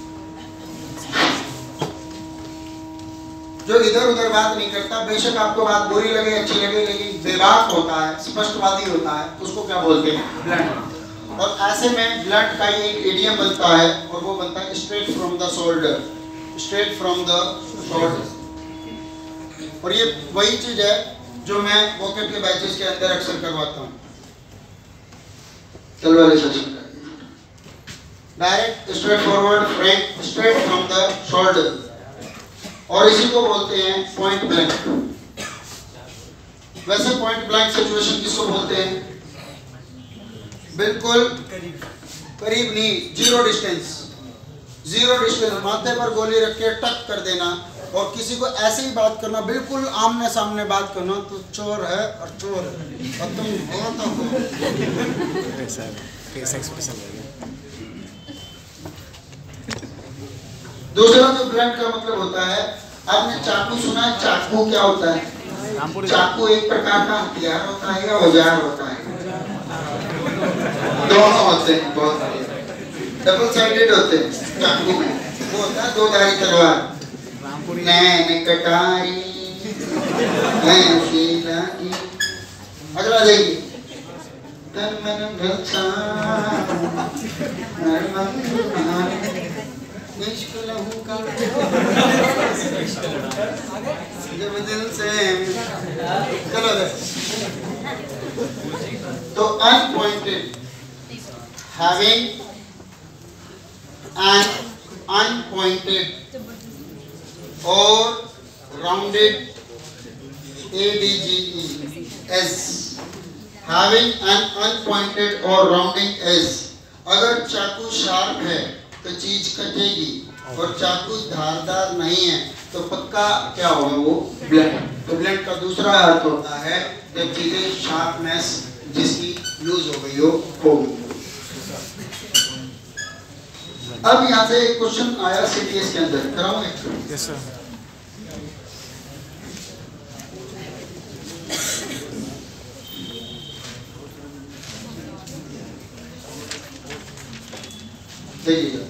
जो इधर उधर बात नहीं करता, बेशक आपको बात बुरी लगे अच्छी लगे, लेकिन बेबाक होता है, स्पष्टवादी होता है, उसको क्या बोलते हैं ब्लंट। और ऐसे में ब्लंट का एक इडियम बनता है और वो बनता है straight from the shoulder, straight from the shoulder. और ये वही चीज है जो मैं वोकैब के बैचेस के अंदर अक्सर करवाता हूँ, चल वाले सेशन का direct straight forward frank straight from the shoulder, और इसी को बोलते हैं पॉइंट ब्लैंक। वैसे पॉइंट ब्लैंक सिचुएशन किसको बोलते हैं? बिल्कुल करीब नहीं, जीरो डिस्टेंस, जीरो डिस्टेंस, माथे पर गोली रख के टक कर देना, और किसी को ऐसे ही बात करना, बिल्कुल आमने सामने बात करना, तो चोर है और चोर है और तुम हो तो हो। सर फेस एक्सप्रेशन लगे। दूसरा जो ब्लंट का मतलब होता है, आपने चाकू सुना है? चाकू क्या होता है? चाकू एक प्रकार का हथियार होता है या औजार होता है? दोनों होते हैं, बहुत डबल साइडेड होते हैं। चाकू में वो होता है दो धारी तलवार। नैन कटारी ऐसी लगी। अगला देखिए, तन मन भक्सा इश्क लहू का जब दिल से चलो तो unpointed, having an unpointed or rounded edges, having an unpointed or rounding edge। अगर चाकू शार्प है तो चीज कटेगी, और चाकू धारदार नहीं है तो पक्का क्या होगा? वो ब्लंट। तो ब्लंट का दूसरा अर्थ होता है जब चीजें शार्पनेस जिसकी लूज हो गई हो होगी। अब यहाँ से एक क्वेश्चन आया सीटीएस के अंदर, कराऊं एक? Yes sir. देखिएगा,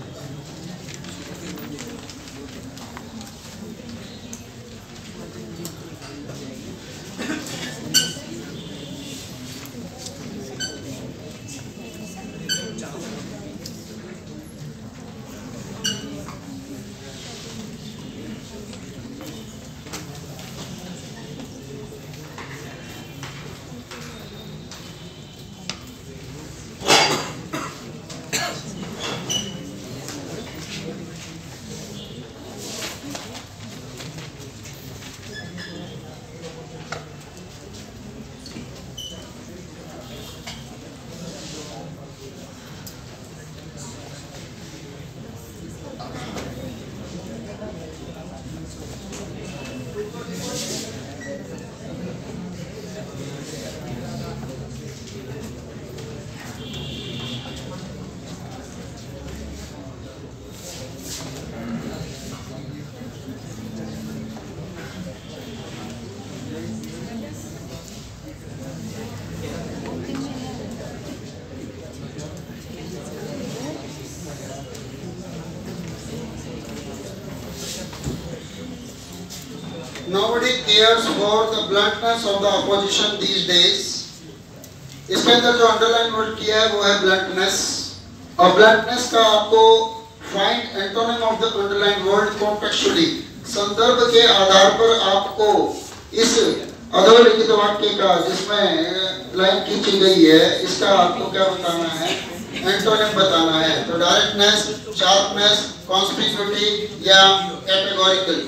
nobody cares for the bluntness of the opposition these days। इसके अंदर जो अंडरलाइन वर्ड किया है वो है ब्लंटनेस, और ब्लंटनेस का आपको find antonym of the underline word contextually, संदर्भ के आधार पर आपको इस अधोलिखित वाक्य का जिसमें लाइन खींची गई है इसका आपको क्या बताना है? एंटोनिम बताना है। तो डायरेक्टनेस, शार्पनेस, कॉन्स्पिक्यूटी या कैटेगोरिकल।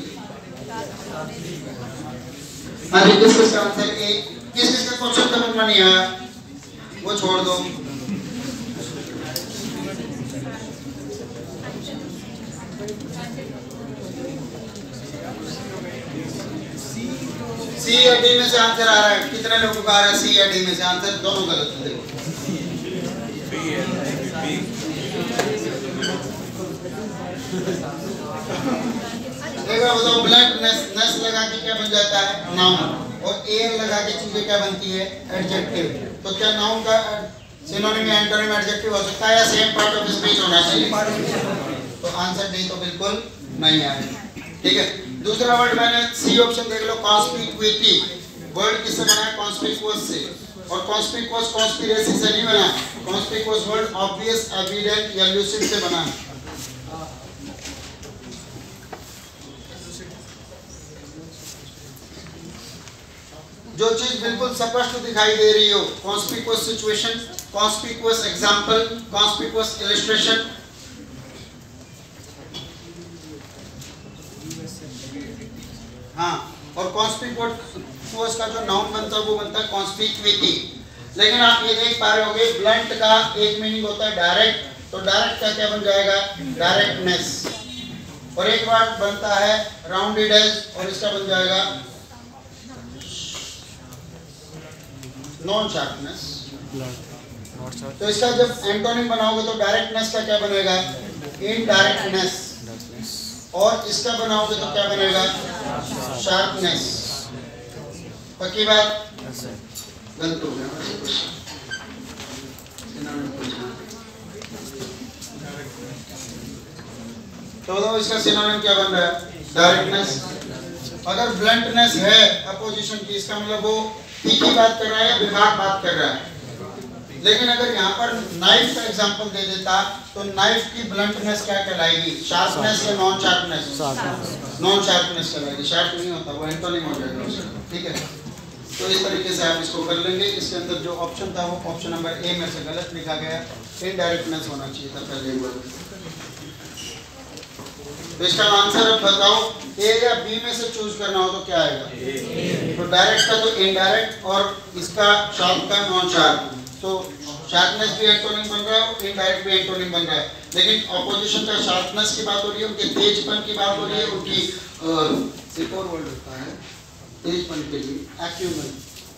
अभी किसका आंसर ए? किसका क्वेश्चन समझ में नहीं आया वो छोड़ दो। सी या डी में से आंसर आ रहा है? कितने लोगों का आ रहा है सी या डी में से आंसर? दोनों गलत है। देखो देखो बताओ, ब्लंटनेस नेस लगा के क्या बन जाता है? नाउन। और एयर लगा के चीजें क्या बनती है? एडजेक्टिव। तो क्या नाउन का सिनोनिम या एंटोनिम एडजेक्टिव हो सकता है या सेम पार्ट ऑफ स्पीच होना चाहिए? तो आंसर डी तो बिल्कुल नहीं आएगा। ठीक है, दूसरा वर्ड मैंने सी ऑप्शन देख लो, कॉन्स्पिक्यूटी। वर्ड किससे बना है? कॉन्स्पिक्यूअस से। और कॉन्स्पिक्यूअस कॉन्स्पिरेसी से नहीं बना, कॉन्स्पिक्यूअस वर्ड ऑब्वियस, एविडेंट या लूसिड से बना है। जो चीज बिल्कुल स्पष्ट दिखाई दे रही हो, conspicuous situation, conspicuous example, conspicuous illustration. हाँ, और कॉन्स्पिक्यूअस का जो नाउन बनता है वो बनता है कॉन्स्पिक्यूटी। लेकिन आप ये देख पा रहे होंगे ब्लंट का एक मीनिंग होता है डायरेक्ट, तो डायरेक्ट का क्या बन जाएगा? डायरेक्टनेस। और एक वर्ड बनता है राउंडेड एज और इसका बन जाएगा नॉन शार्पनेस। तो इसका जब एंटोनिम बनाओगे तो डायरेक्टनेस का क्या बनेगा? इनडायरेक्टनेस। और इसका बनाओगे तो क्या बनेगा? शार्पनेस। पक्की बात? गलत हो गया। तो इसका सिनोनिम क्या बन रहा है? डायरेक्टनेस। अगर ब्लंटनेस है अपोजिशन की, इसका मतलब वो तीखी बात कर रहा है या विभाग बात कर रहा है। लेकिन अगर यहाँ पर नाइफ का एग्जांपल दे देता तो नाइफ की ब्लंटनेस क्या कहलाएगी? शार्पनेस या नॉन शार्पनेस? नॉन शार्पनेस कहलाएगी। शार्प नहीं होता, वो एंटोनिम हो जाएगा उसका। ठीक है, तो इस तरीके से आप इसको कर लेंगे। इसके अंदर जो ऑप्शन था वो ऑप्शन नंबर ए में से गलत लिखा गया, इनडायरेक्टनेस होना चाहिए था पहले वर्ड। तो इसका आंसर अब बताओ, ए या बी में से चूज करना हो तो क्या आएगा? तो डायरेक्ट का तो इनडायरेक्ट और इसका शार्प का नॉन शार्प। तो शार्पनेस भी एंटोनिम बन रहा है, इनडायरेक्ट भी एंटोनिम बन रहा है। लेकिन ऑपोजिशन का शार्पनेस की बात हो रही है, उनके तेजपन की बात हो रही है, उनकी एक और वर्ड होता है तेजपन के लिए एक्यूमेन,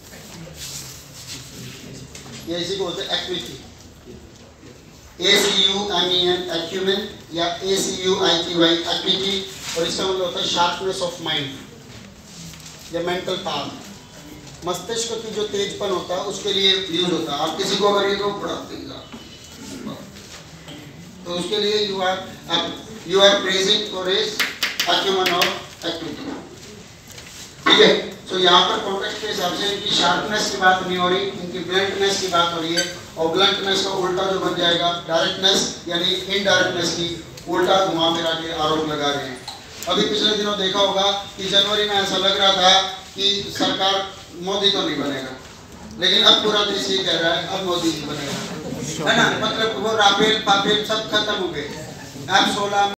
ये इसी को बोलते हैं एक्विटी। ACUMEN एक्यूमेन या ACUITY एक्विटी। और इसका मतलब होता है शार्पनेस ऑफ माइंड या मेंटल पावर। मस्तिष्क की जो तेजपन होता है उसके लिए यूज होता है। आप किसी को अगर ये तो पढ़ाते हैं तो उसके लिए you are praising for his acumen of equity. ठीक है, तो यहाँ पर कॉन्टेक्स्ट के हिसाब से इनकी शार्पनेस की बात नहीं हो रही, इनकी ब्लंटनेस की बात हो रही है। और ब्लंटनेस का उल्टा जो बन जाएगा डायरेक्टनेस, यानी इनडायरेक्टनेस की उल्टा घुमा फिरा के आरोप लगा रहे हैं। अभी पिछले दिनों देखा होगा कि जनवरी में ऐसा लग रहा था कि सरकार मोदी तो नहीं बनेगा, लेकिन अब पूरा देश ये कह रहा है अब मोदी नहीं बनेगा, है ना। मतलब वो राफेल पाफेल सब खत्म हो गए। अब 16